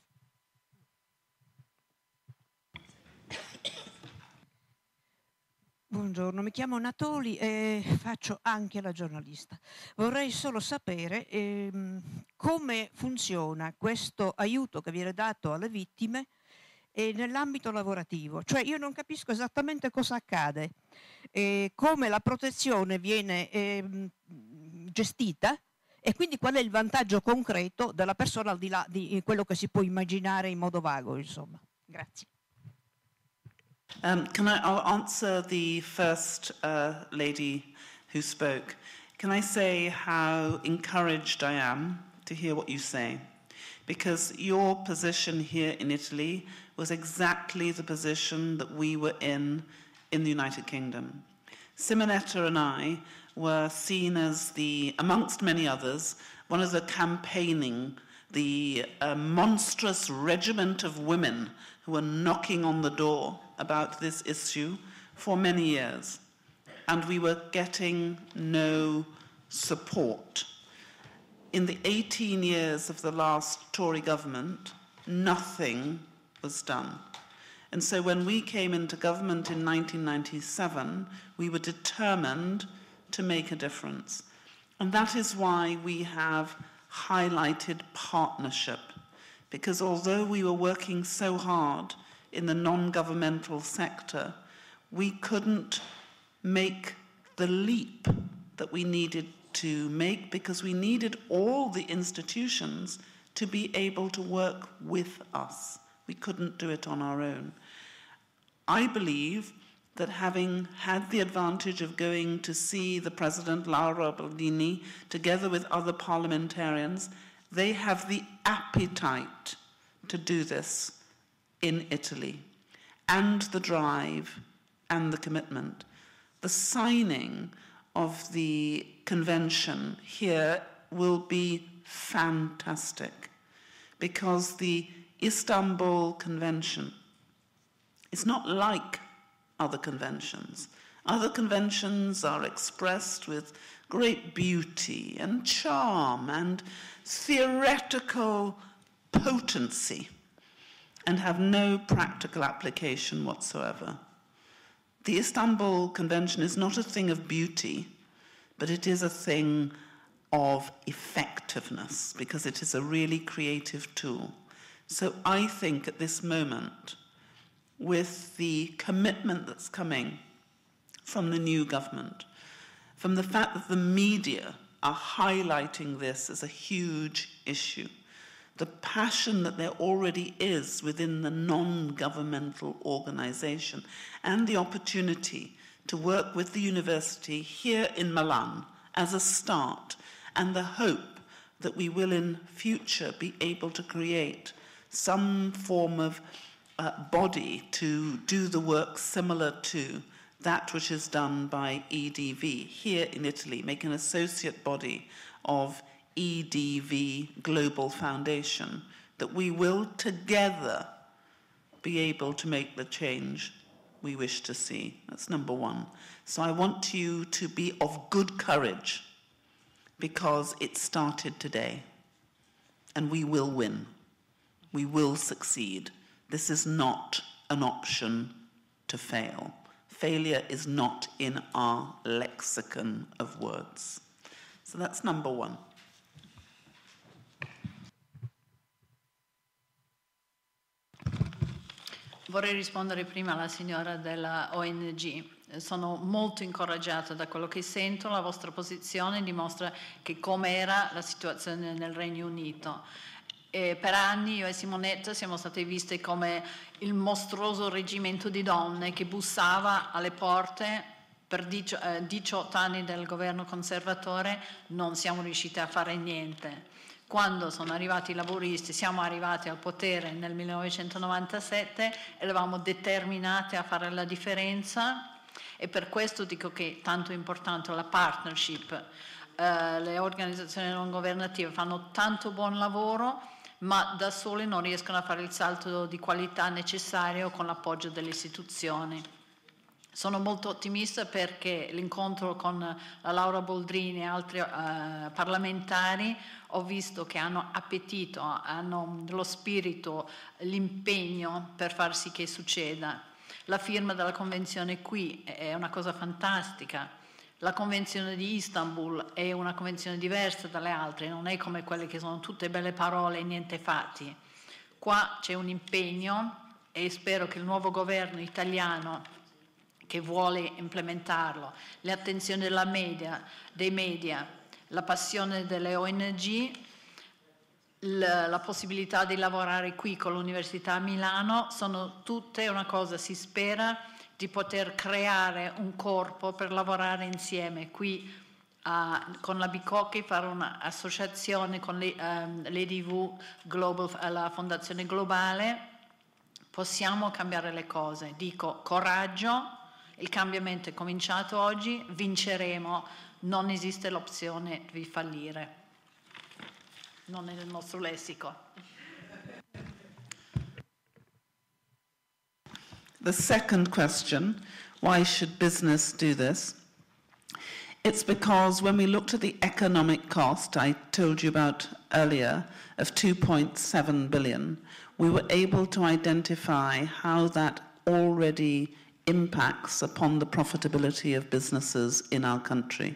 H: Buongiorno, mi chiamo Natoli e faccio anche la giornalista. Vorrei solo sapere ehm, come funziona questo aiuto che viene dato alle vittime e nell'ambito lavorativo. Cioè io non capisco esattamente cosa accade, eh, come la protezione viene eh, gestita e quindi qual è il vantaggio concreto della persona al di là di quello che si può immaginare in modo vago, insomma. Grazie.
C: Um, can I, I'll answer the first uh, lady who spoke. Can I say how encouraged I am to hear what you say? because your position here in Italy was exactly the position that we were in in the United Kingdom. Simonetta and I were seen as the, amongst many others, one of the campaigning, the uh, monstrous regiment of women who were knocking on the door about this issue for many years. And we were getting no support. In the eighteen years of the last Tory government, nothing was done. And so when we came into government in nineteen ninety-seven, we were determined to make a difference. And that is why we have highlighted partnership, because although we were working so hard in the non-governmental sector, we couldn't make the leap that we needed to make, because we needed all the institutions to be able to work with us. We couldn't do it on our own. I believe that having had the advantage of going to see the President, Laura Baldini, together with other parliamentarians, they have the appetite to do this in Italy, and the drive and the commitment. The signing of the convention here will be fantastic, because the Istanbul Convention is not like other conventions. Other conventions are expressed with great beauty and charm and theoretical potency and have no practical application whatsoever. The Istanbul Convention is not a thing of beauty, but it is a thing of effectiveness, because it is a really creative tool. So I think at this moment, with the commitment that's coming from the new government, from the fact that the media are highlighting this as a huge issue, the passion that there already is within the non-governmental organization, and the opportunity to work with the university here in Milan as a start, and the hope that we will in future be able to create some form of uh, body to do the work similar to that which is done by E D V here in Italy, make an associate body of E D V Global Foundation, that we will together be able to make the change we wish to see. That's number one. So I want you to be of good courage, because it started today, and we will win. We will succeed. This is not an option to fail. Failure is not in our lexicon of words. So that's number one.
D: Vorrei rispondere prima alla signora della O N G. Sono molto incoraggiata da quello che sento. La vostra posizione dimostra che com'era la situazione nel Regno Unito. E per anni io e Simonetta siamo state viste come il mostruoso reggimento di donne che bussava alle porte. Per diciotto anni del governo conservatore non siamo riusciti a fare niente. Quando sono arrivati i laburisti, siamo arrivati al potere nel millenovecentonovantasette, eravamo determinate a fare la differenza, e per questo dico che tanto è importante la partnership. Eh, le organizzazioni non governative fanno tanto buon lavoro, ma da sole non riescono a fare il salto di qualità necessario con l'appoggio delle istituzioni. Sono molto ottimista perché l'incontro con la Laura Boldrini e altri uh, parlamentari ho visto che hanno appetito, hanno lo spirito, l'impegno per far sì che succeda. La firma della convenzione qui è una cosa fantastica. La convenzione di Istanbul è una convenzione diversa dalle altre, non è come quelle che sono tutte belle parole e niente fatti. Qua c'è un impegno e spero che il nuovo governo italiano che vuole implementarlo, l'attenzione della media, dei media, la passione delle O N G, la, la possibilità di lavorare qui con l'Università a Milano, sono tutte una cosa, si spera di poter creare un corpo per lavorare insieme qui a, con la Bicocchi fare un'associazione con le, um, l'E D V Global, la Fondazione Globale. Possiamo cambiare le cose. Dico coraggio, il cambiamento è cominciato oggi, vinceremo, non esiste l'opzione di fallire. Non è nel nostro lessico.
C: The second question, why should business do this? It's because when we looked at the economic cost I told you about earlier of two point seven billion, we were able to identify how that already impacts upon the profitability of businesses in our country.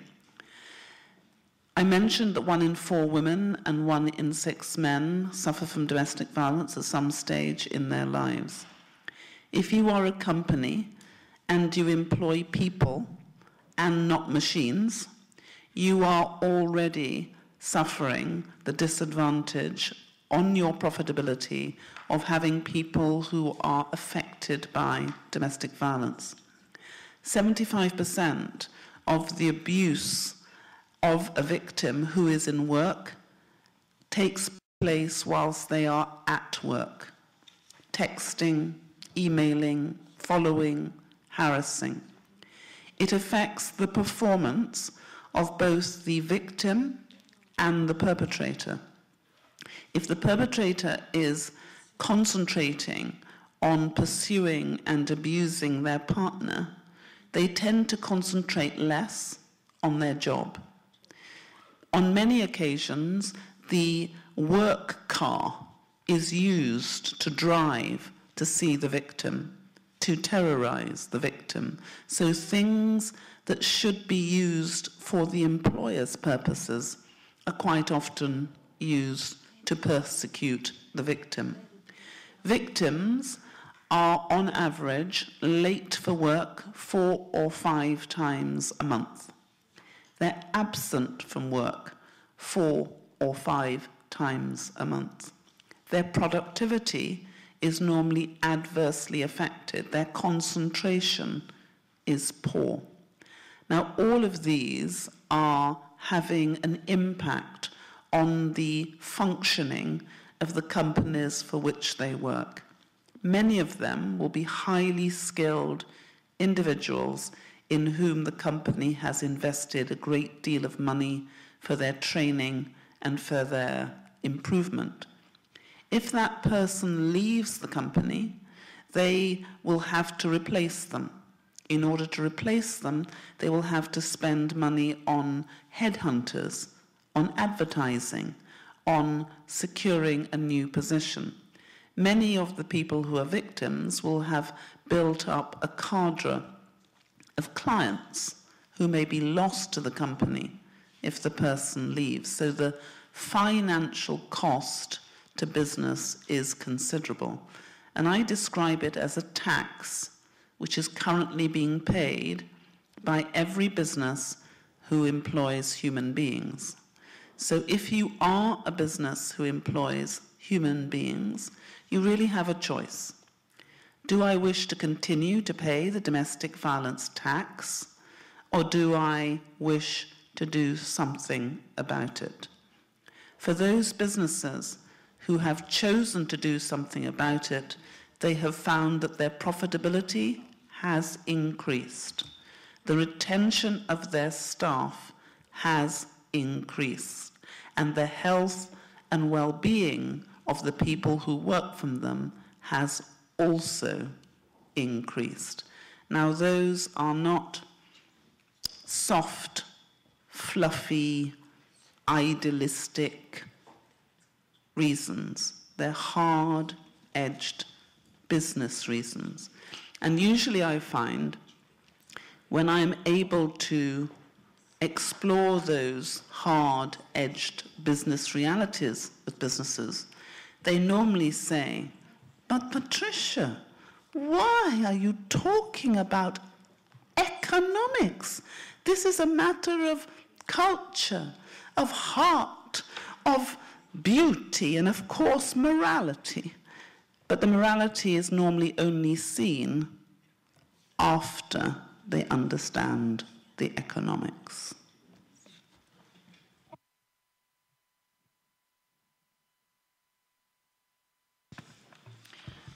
C: I mentioned that one in four women and one in six men suffer from domestic violence at some stage in their lives. If you are a company and you employ people and not machines, you are already suffering the disadvantage on your profitability of having people who are affected by domestic violence. seventy-five percent of the abuse of a victim who is in work takes place whilst they are at work, texting, emailing, following, harassing. It affects the performance of both the victim and the perpetrator. If the perpetrator is concentrating on pursuing and abusing their partner, they tend to concentrate less on their job. On many occasions, the work car is used to drive to see the victim, to terrorize the victim. So things that should be used for the employer's purposes are quite often used to persecute the victim. Victims are on average late for work four or five times a month. They're absent from work four or five times a month. Their productivity is normally adversely affected. Their concentration is poor. Now, all of these are having an impact on the functioning of the companies for which they work. Many of them will be highly skilled individuals in whom the company has invested a great deal of money for their training and for their improvement. If that person leaves the company, they will have to replace them. In order to replace them, they will have to spend money on headhunters, on advertising, on securing a new position. Many of the people who are victims will have built up a cadre of clients who may be lost to the company if the person leaves. So the financial cost to business is considerable. And I describe it as a tax which is currently being paid by every business who employs human beings. So if you are a business who employs human beings, you really have a choice. Do I wish to continue to pay the domestic violence tax, or do I wish to do something about it? For those businesses who have chosen to do something about it, they have found that their profitability has increased. The retention of their staff has increased, and the health and well-being of the people who work for them has also increased. Now, those are not soft, fluffy, idealistic reasons. They're hard-edged business reasons. And usually I find when I'm able to explore those hard-edged business realities of businesses, they normally say, "But Patricia, why are you talking about economics? This is a matter of culture, of heart, of beauty, and of course morality." But the morality is normally only seen after they understand the economics.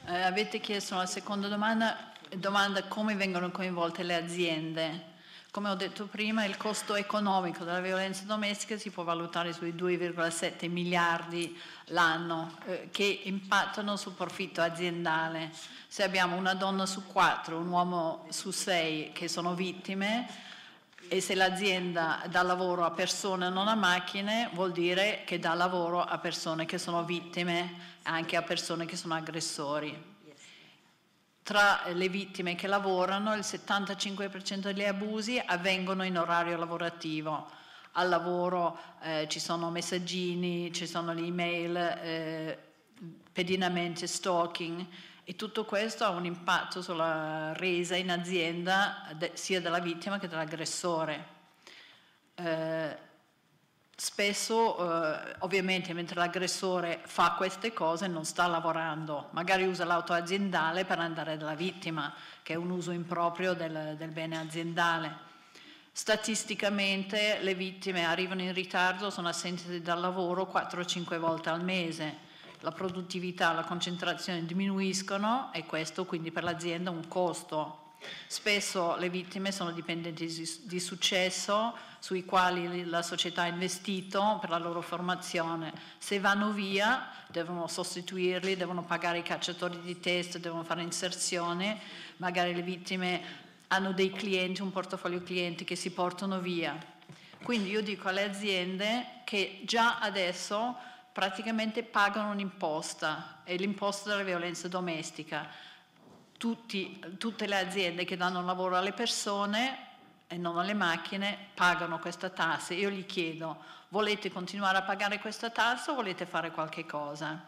D: Eh, avete chiesto la seconda domanda, domanda come vengono coinvolte le aziende. Come ho detto prima, il costo economico della violenza domestica si può valutare sui due virgola sette miliardi l'anno eh, che impattano sul profitto aziendale. Se abbiamo una donna su quattro, un uomo su sei che sono vittime, e se l'azienda dà lavoro a persone non a macchine, vuol dire che dà lavoro a persone che sono vittime, anche a persone che sono aggressori. Tra le vittime che lavorano, il settantacinque per cento degli abusi avvengono in orario lavorativo. Al lavoro eh, ci sono messaggini, ci sono le email, eh, pedinamenti, stalking, e tutto questo ha un impatto sulla resa in azienda de, sia della vittima che dell'aggressore. Eh, spesso, eh, ovviamente, mentre l'aggressore fa queste cose non sta lavorando, magari usa l'auto aziendale per andare dalla vittima, che è un uso improprio del, del bene aziendale. Statisticamente le vittime arrivano in ritardo, sono assenti dal lavoro quattro cinque volte al mese. La produttività, la concentrazione diminuiscono e questo quindi per l'azienda è un costo. Spesso le vittime sono dipendenti di successo sui quali la società ha investito per la loro formazione. Se vanno via devono sostituirli, devono pagare i cacciatori di test, devono fare inserzione, magari le vittime hanno dei clienti, un portafoglio clienti che si portano via. Quindi io dico alle aziende che già adesso praticamente pagano un'imposta, è l'imposta della violenza domestica. Tutti, tutte le aziende che danno lavoro alle persone e non alle macchine pagano questa tassa. Io gli chiedo, volete continuare a pagare questa tassa o volete fare qualche cosa?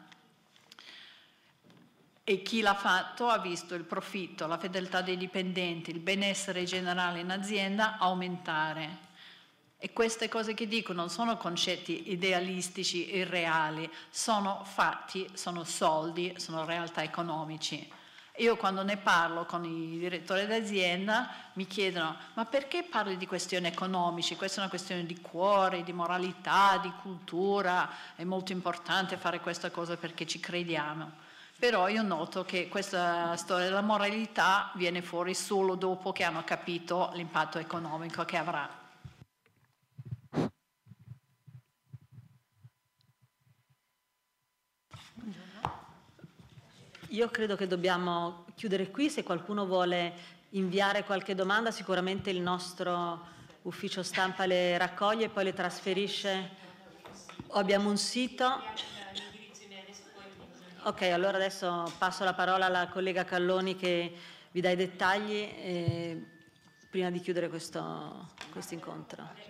D: E chi l'ha fatto ha visto il profitto, la fedeltà dei dipendenti, il benessere generale in azienda aumentare. E queste cose che dico non sono concetti idealistici, irreali, sono fatti, sono soldi, sono realtà economici. Io quando ne parlo con i direttori d'azienda mi chiedono ma perché parli di questioni economiche? Questa è una questione di cuore, di moralità, di cultura, è molto importante fare questa cosa perché ci crediamo. Però io noto che questa storia della moralità viene fuori solo dopo che hanno capito l'impatto economico che avrà.
A: Io credo che dobbiamo chiudere qui. Se qualcuno vuole inviare qualche domanda, sicuramente il nostro ufficio stampa le raccoglie e poi le trasferisce. Abbiamo un sito. Ok, allora adesso passo la parola alla collega Calloni che vi dà i dettagli eh, prima di chiudere questo, questo incontro.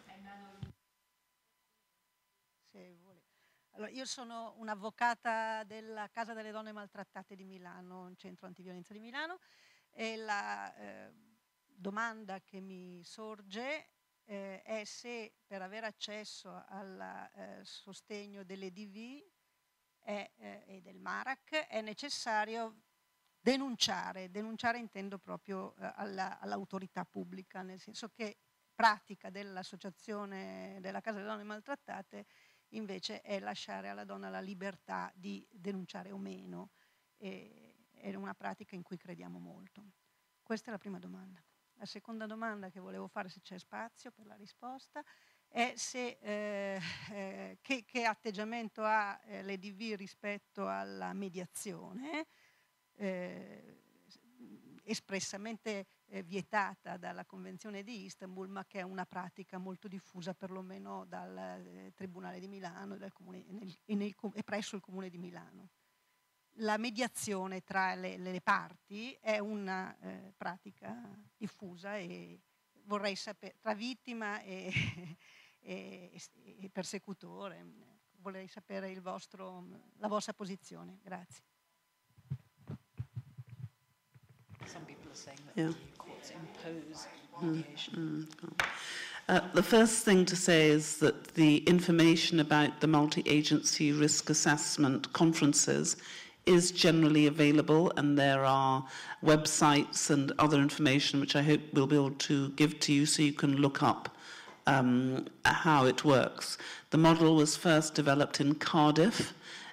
H: Allora, io sono un'avvocata della Casa delle Donne Maltrattate di Milano, un centro antiviolenza di Milano, e la eh, domanda che mi sorge eh, è se per avere accesso al eh, sostegno dell'E D V è, eh, e del MARAC è necessario denunciare, denunciare intendo proprio eh, alla, all'autorità pubblica, nel senso che pratica dell'associazione della Casa delle Donne Maltrattate invece è lasciare alla donna la libertà di denunciare o meno, e, è una pratica in cui crediamo molto. Questa è la prima domanda. La seconda domanda che volevo fare, se c'è spazio per la risposta, è se, eh, eh, che, che atteggiamento ha eh, l'E D V rispetto alla mediazione, eh, espressamente eh, vietata dalla Convenzione di Istanbul, ma che è una pratica molto diffusa perlomeno dal eh, Tribunale di Milano e, dal comune, nel, e, nel, e presso il Comune di Milano. La mediazione tra le, le parti è una eh, pratica diffusa e vorrei sapere, tra vittima e, e, e persecutore, vorrei sapere il vostro, la vostra posizione. Grazie.
D: Some people are saying that
C: Yeah.
D: the courts impose mediation.
C: Mm, mm. Uh, the first thing to say is that the information about the multi-agency risk assessment conferences is generally available, and there are websites and other information which I hope we'll be able to give to you so you can look up um, how it works. The model was first developed in Cardiff,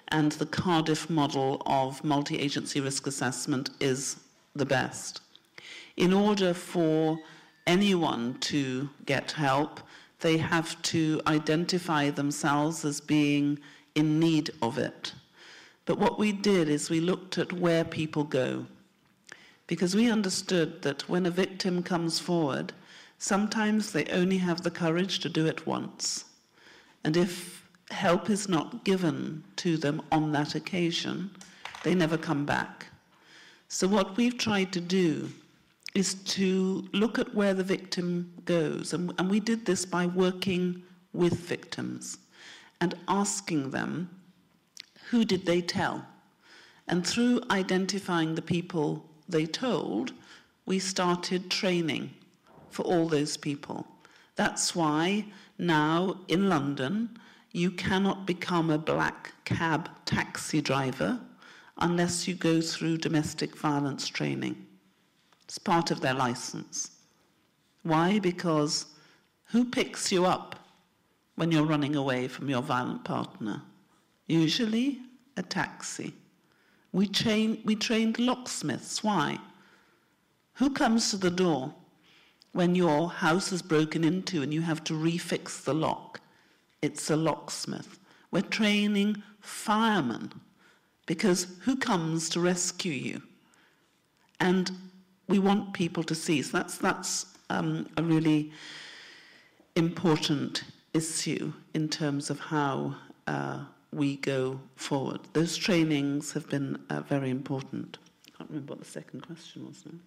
C: and the Cardiff model of multi-agency risk assessment is the best. In order for anyone to get help, they have to identify themselves as being in need of it. But what we did is we looked at where people go, because we understood that when a victim comes forward, sometimes they only have the courage to do it once. And if help is not given to them on that occasion, they never come back. So what we've tried to do is to look at where the victim goes. And, and we did this by working with victims and asking them, who did they tell? And through identifying the people they told, we started training for all those people. That's why now in London, you cannot become a black cab taxi driver unless you go through domestic violence training. It's part of their license. Why? Because who picks you up when you're running away from your violent partner? Usually a taxi. We, train, we trained locksmiths. Why? Who comes to the door when your house is broken into and you have to refix the lock? It's a locksmith. We're training firemen, because who comes to rescue you? And we want people to see. So that's, that's um, a really important issue in terms of how uh, we go forward. Those trainings have been uh, very important. I can't remember what the second question was now.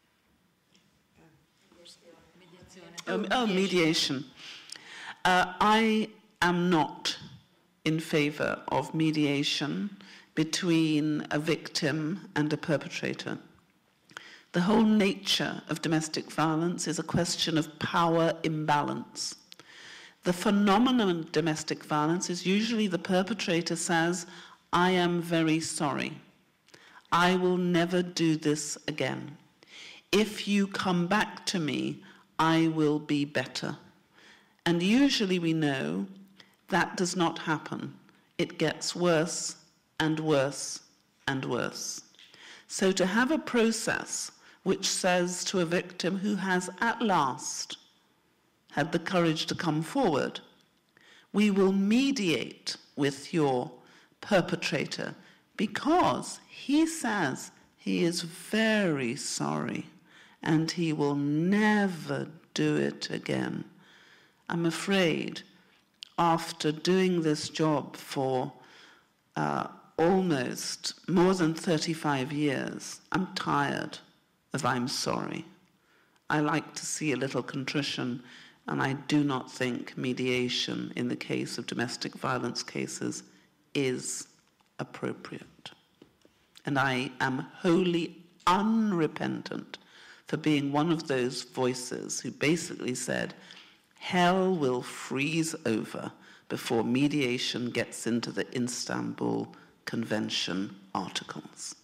C: Oh, oh, mediation. Uh, I am not in favor of mediation between a victim and a perpetrator. The whole nature of domestic violence is a question of power imbalance. The phenomenon of domestic violence is usually the perpetrator says, I am very sorry. I will never do this again. If you come back to me, I will be better. And usually we know that does not happen. It gets worse and worse and worse. So to have a process which says to a victim who has at last had the courage to come forward, we will mediate with your perpetrator because he says he is very sorry and he will never do it again. I'm afraid after doing this job for uh, almost more than thirty-five years, I'm tired of I'm sorry. I like to see a little contrition, and I do not think mediation in the case of domestic violence cases is appropriate. And I am wholly unrepentant for being one of those voices who basically said, hell will freeze over before mediation gets into the Istanbul Convention articles.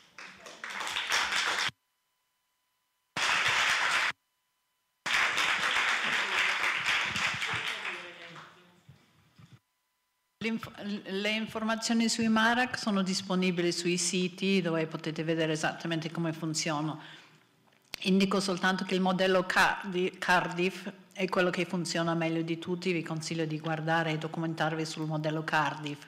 D: Le informazioni sui MARAC sono disponibili sui siti dove potete vedere esattamente come funzionano. Indico soltanto che il modello Cardiff è quello che funziona meglio di tutti. Vi consiglio di guardare e documentarvi sul modello Cardiff.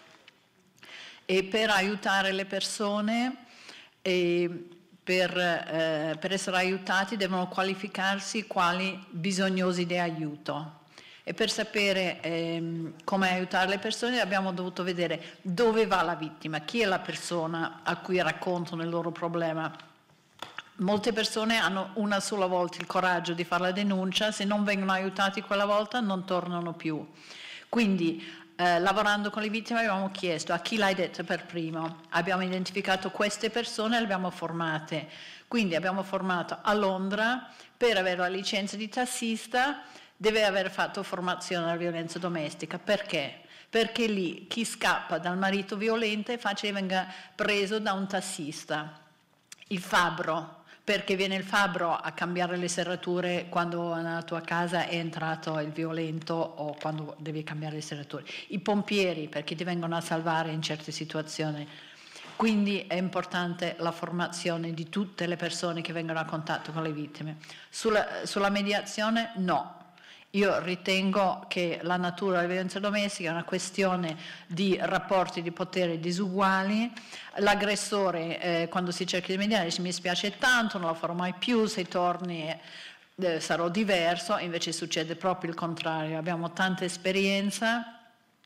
D: E per aiutare le persone, e per, eh, per essere aiutati, devono qualificarsi quali bisognosi di aiuto. E per sapere ehm, come aiutare le persone abbiamo dovuto vedere dove va la vittima, chi è la persona a cui raccontano il loro problema. Molte persone hanno una sola volta il coraggio di fare la denuncia, se non vengono aiutati quella volta non tornano più. Quindi eh, lavorando con le vittime abbiamo chiesto a chi l'hai detto per primo, abbiamo identificato queste persone e le abbiamo formate. Quindi abbiamo formato a Londra per avere la licenza di tassista, deve aver fatto formazione alla violenza domestica. Perché? Perché lì chi scappa dal marito violento è facile che venga preso da un tassista. Il fabbro perché viene il fabbro a cambiare le serrature quando nella tua casa è entrato il violento o quando devi cambiare le serrature. I pompieri perché ti vengono a salvare in certe situazioni. Quindi è importante la formazione di tutte le persone che vengono a contatto con le vittime. Sulla, sulla mediazione no. Io ritengo che la natura della violenza domestica è una questione di rapporti di potere disuguali. L'aggressore eh, quando si cerca di mediare dice mi spiace tanto, non lo farò mai più, se torni eh, sarò diverso, invece succede proprio il contrario. Abbiamo tanta esperienza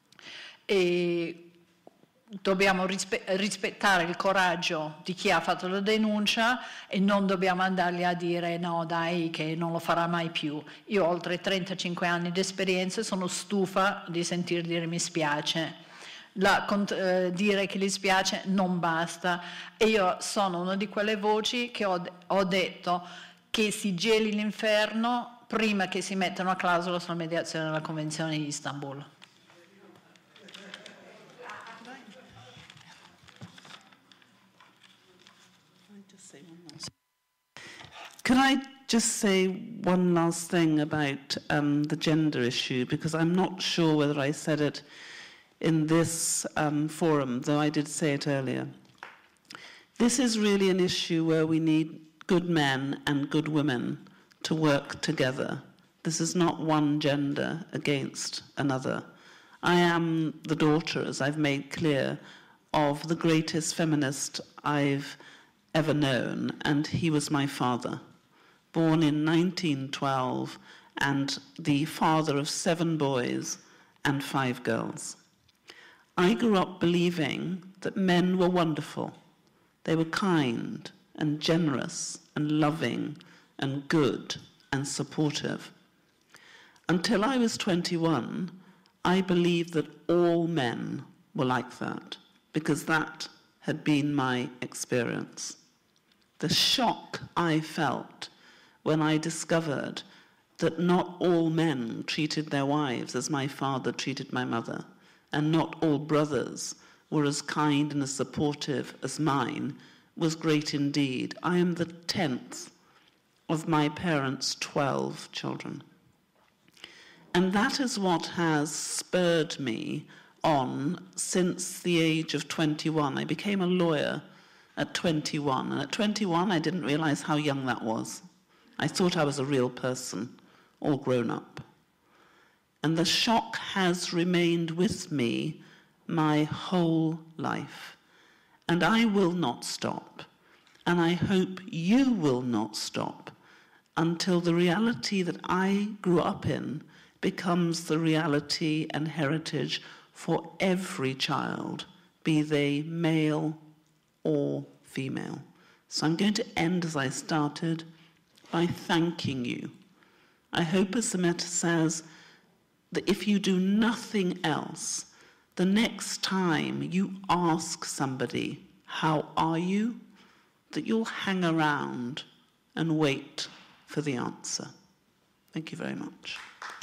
D: e dobbiamo rispe- rispettare il coraggio di chi ha fatto la denuncia e non dobbiamo andargli a dire no dai che non lo farà mai più. Io ho oltre trentacinque anni di esperienza e sono stufa di sentir dire mi spiace. La, cont- eh, dire che gli spiace non basta e io sono una di quelle voci che ho, de- ho detto che si geli l'inferno prima che si metta una clausola sulla mediazione della Convenzione di Istanbul.
C: Can I just say one last thing about um, the gender issue, because I'm not sure whether I said it in this um, forum, though I did say it earlier. This is really an issue where we need good men and good women to work together. This is not one gender against another. I am the daughter, as I've made clear, of the greatest feminist I've ever known, and he was my father. Born in nineteen twelve and the father of seven boys and five girls. I grew up believing that men were wonderful. They were kind and generous and loving and good and supportive. Until I was twenty-one, I believed that all men were like that, because that had been my experience. The shock I felt when I discovered that not all men treated their wives as my father treated my mother, and not all brothers were as kind and as supportive as mine, was great indeed. I am the tenth of my parents' twelve children. And that is what has spurred me on since the age of twenty-one. I became a lawyer at twenty-one, and at twenty-one I didn't realize how young that was. I thought I was a real person, all grown up. And the shock has remained with me my whole life. And I will not stop, and I hope you will not stop, until the reality that I grew up in becomes the reality and heritage for every child, be they male or female. So I'm going to end as I started, by thanking you. I hope, as Samantha says, that if you do nothing else, the next time you ask somebody, how are you, that you'll hang around and wait for the answer. Thank you very much.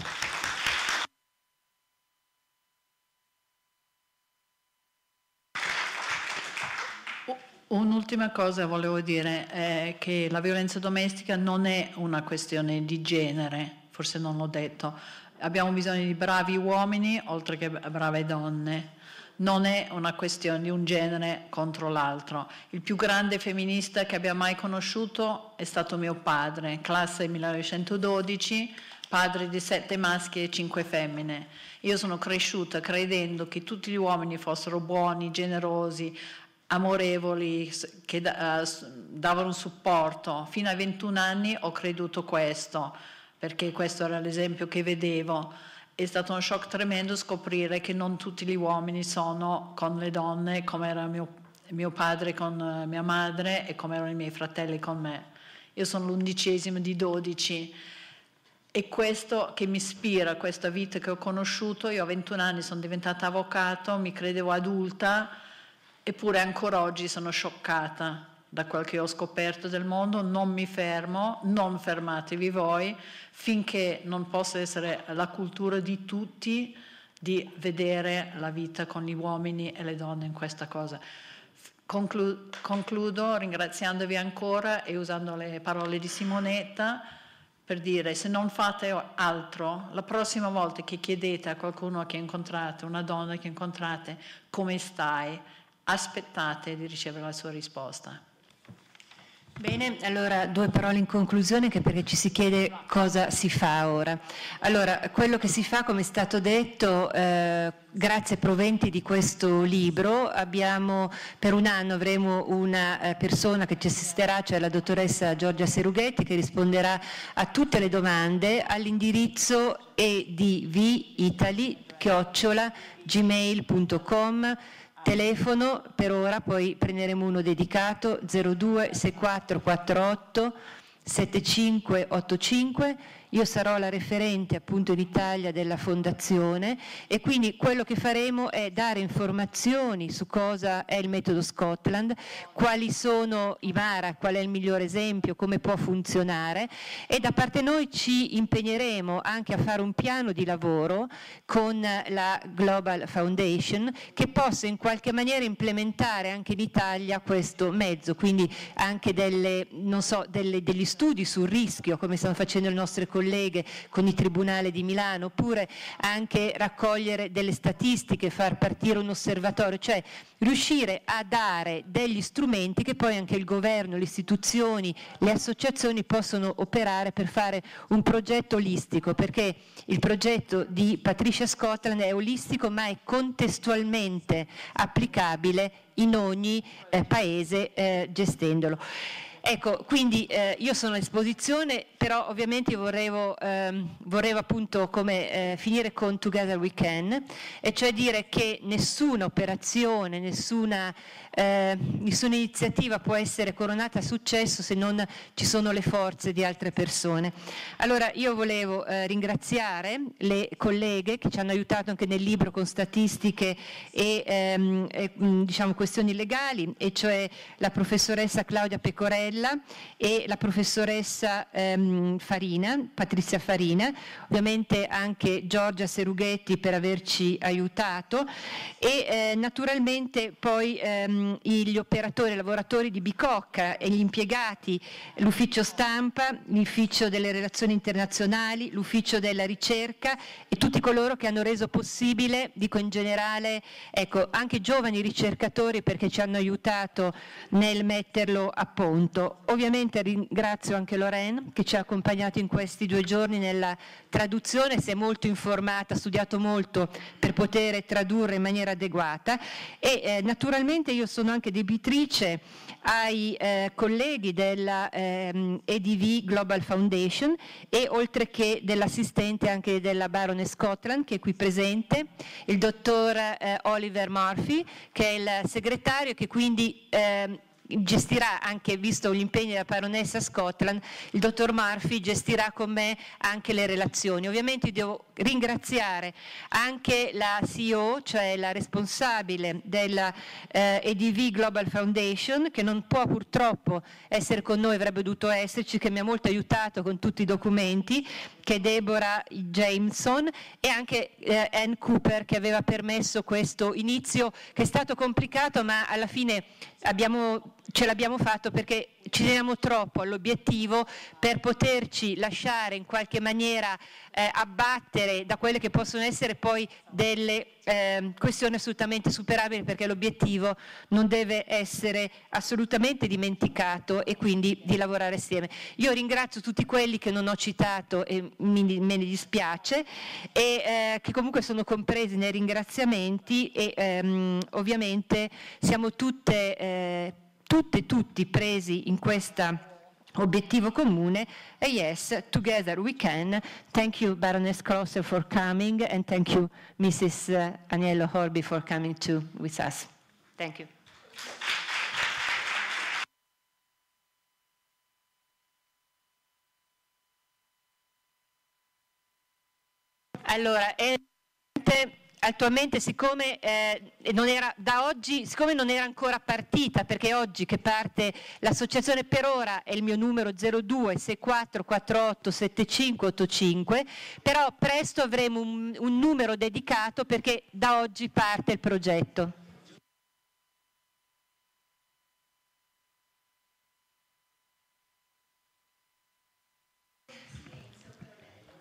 D: Un'ultima cosa volevo dire è che la violenza domestica non è una questione di genere, forse non l'ho detto. Abbiamo bisogno di bravi uomini oltre che brave donne. Non è una questione di un genere contro l'altro. Il più grande femminista che abbia mai conosciuto è stato mio padre, classe millenovecentododici, padre di sette maschi e cinque femmine. Io sono cresciuta credendo che tutti gli uomini fossero buoni, generosi, amorevoli, che davano supporto. Fino ai ventuno anni ho creduto questo, perché questo era l'esempio che vedevo. È stato uno shock tremendo scoprire che non tutti gli uomini sono con le donne come era mio, mio padre con mia madre e come erano i miei fratelli con me. Io sono l'undicesimo di dodici. E questo che mi ispira, questa vita che ho conosciuto, io a ventuno anni sono diventata avvocato, mi credevo adulta, eppure ancora oggi sono scioccata da quel che ho scoperto del mondo. Non mi fermo, non fermatevi voi, finché non possa essere la cultura di tutti di vedere la vita con gli uomini e le donne in questa cosa. Conclu- concludo ringraziandovi ancora e usando le parole di Simonetta per dire: se non fate altro, la prossima volta che chiedete a qualcuno che incontrate, una donna che incontrate, come stai, aspettate di ricevere la sua risposta.
B: Bene, allora due parole in conclusione, anche perché ci si chiede cosa si fa ora. Allora, quello che si fa, come è stato detto, eh, grazie ai proventi di questo libro, abbiamo, per un anno avremo una eh, persona che ci assisterà, cioè la dottoressa Giorgia Serughetti, che risponderà a tutte le domande all'indirizzo edvitaly chiocciola gmail punto com. Telefono per ora, poi prenderemo uno dedicato, zero due sei quattro quattro otto sette cinque otto cinque. Io sarò la referente appunto in Italia della fondazione e quindi quello che faremo è dare informazioni su cosa è il metodo Scotland, quali sono i Mara, qual è il miglior esempio, come può funzionare, e da parte noi ci impegneremo anche a fare un piano di lavoro con la Global Foundation che possa in qualche maniera implementare anche in Italia questo mezzo, quindi anche delle, non so, delle, degli studi sul rischio, come stanno facendo le nostre colleghe con il Tribunale di Milano, oppure anche raccogliere delle statistiche, far partire un osservatorio, cioè riuscire a dare degli strumenti che poi anche il governo, le istituzioni, le associazioni possono operare per fare un progetto olistico, perché il progetto di Patricia Scotland è olistico ma è contestualmente applicabile in ogni eh, paese eh, gestendolo. Ecco, quindi eh, io sono a disposizione, però ovviamente io volevo, ehm, volevo appunto come eh, finire con Together We Can, e cioè dire che nessuna operazione, nessuna, eh, nessuna iniziativa può essere coronata a successo se non ci sono le forze di altre persone. Allora io volevo eh, ringraziare le colleghe che ci hanno aiutato anche nel libro con statistiche e, ehm, e diciamo questioni legali, e cioè la professoressa Claudia Pecorella e la professoressa ehm, Farina, Patrizia Farina, ovviamente anche Giorgia Serughetti per averci aiutato, e eh, naturalmente poi ehm, gli operatori, i lavoratori di Bicocca e gli impiegati, l'ufficio stampa, l'ufficio delle relazioni internazionali, l'ufficio della ricerca e tutti coloro che hanno reso possibile, dico in generale, ecco, anche giovani ricercatori perché ci hanno aiutato nel metterlo a punto. Ovviamente ringrazio anche Lorraine che ci ha accompagnato in questi due giorni nella traduzione, si è molto informata, ha studiato molto per poter tradurre in maniera adeguata, e eh, naturalmente io sono anche debitrice ai eh, colleghi della ehm, E D V Global Foundation e oltre che dell'assistente anche della Baroness Scotland che è qui presente, il dottor eh, Oliver Murphy che è il segretario, che quindi eh, gestirà anche, visto gli impegni della baronessa Scotland, il dottor Murphy gestirà con me anche le relazioni. Ovviamente devo ringraziare anche la C E O, cioè la responsabile della eh, E D V Global Foundation, che non può purtroppo essere con noi, avrebbe dovuto esserci, che mi ha molto aiutato con tutti i documenti, che è Deborah Jameson, e anche eh, Ann Cooper che aveva permesso questo inizio che è stato complicato, ma alla fine abbiamo, ce l'abbiamo fatto perché ci teniamo troppo all'obiettivo per poterci lasciare in qualche maniera eh, abbattere da quelle che possono essere poi delle eh, questioni assolutamente superabili, perché l'obiettivo non deve essere assolutamente dimenticato e quindi di lavorare assieme. Io ringrazio tutti quelli che non ho citato e mi, me ne dispiace, e eh, che comunque sono compresi nei ringraziamenti, e ehm, ovviamente siamo tutte eh, tutte tutti presi in questa obiettivo comune, e yes, together we can. Thank you Baroness Crosser for coming, and thank you Missus Agnello Horby for coming too with us. Thank you. Allora, è attualmente, siccome eh, non era da oggi, siccome non era ancora partita, perché oggi che parte l'associazione, per ora è il mio numero zero due sei quattro quattro otto sette cinque otto cinque, però presto avremo un, un numero dedicato perché da oggi parte il progetto.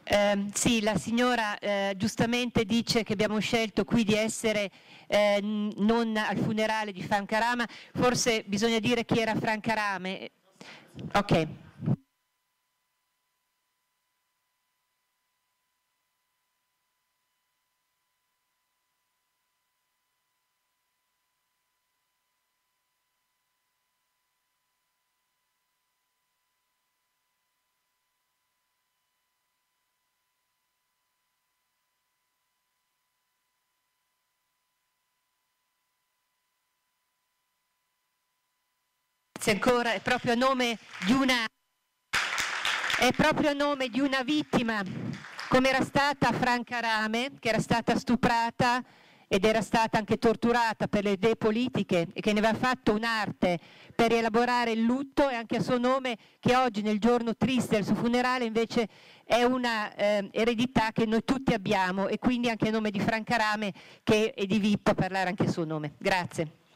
I: Eh, sì, la signora eh, giustamente dice che abbiamo scelto qui di essere eh, non al funerale di Franca Rame, forse bisogna dire chi era Franca Rame. Ok. Ancora è proprio a nome di una è proprio a nome di una vittima come era stata Franca Rame, che era stata stuprata ed era stata anche torturata per le idee politiche e che ne aveva fatto un'arte per rielaborare il lutto, e anche a suo nome che oggi nel giorno triste del suo funerale invece è una eh, eredità che noi tutti abbiamo, e quindi anche a nome di Franca Rame che è di V I P a parlare anche a suo nome. Grazie.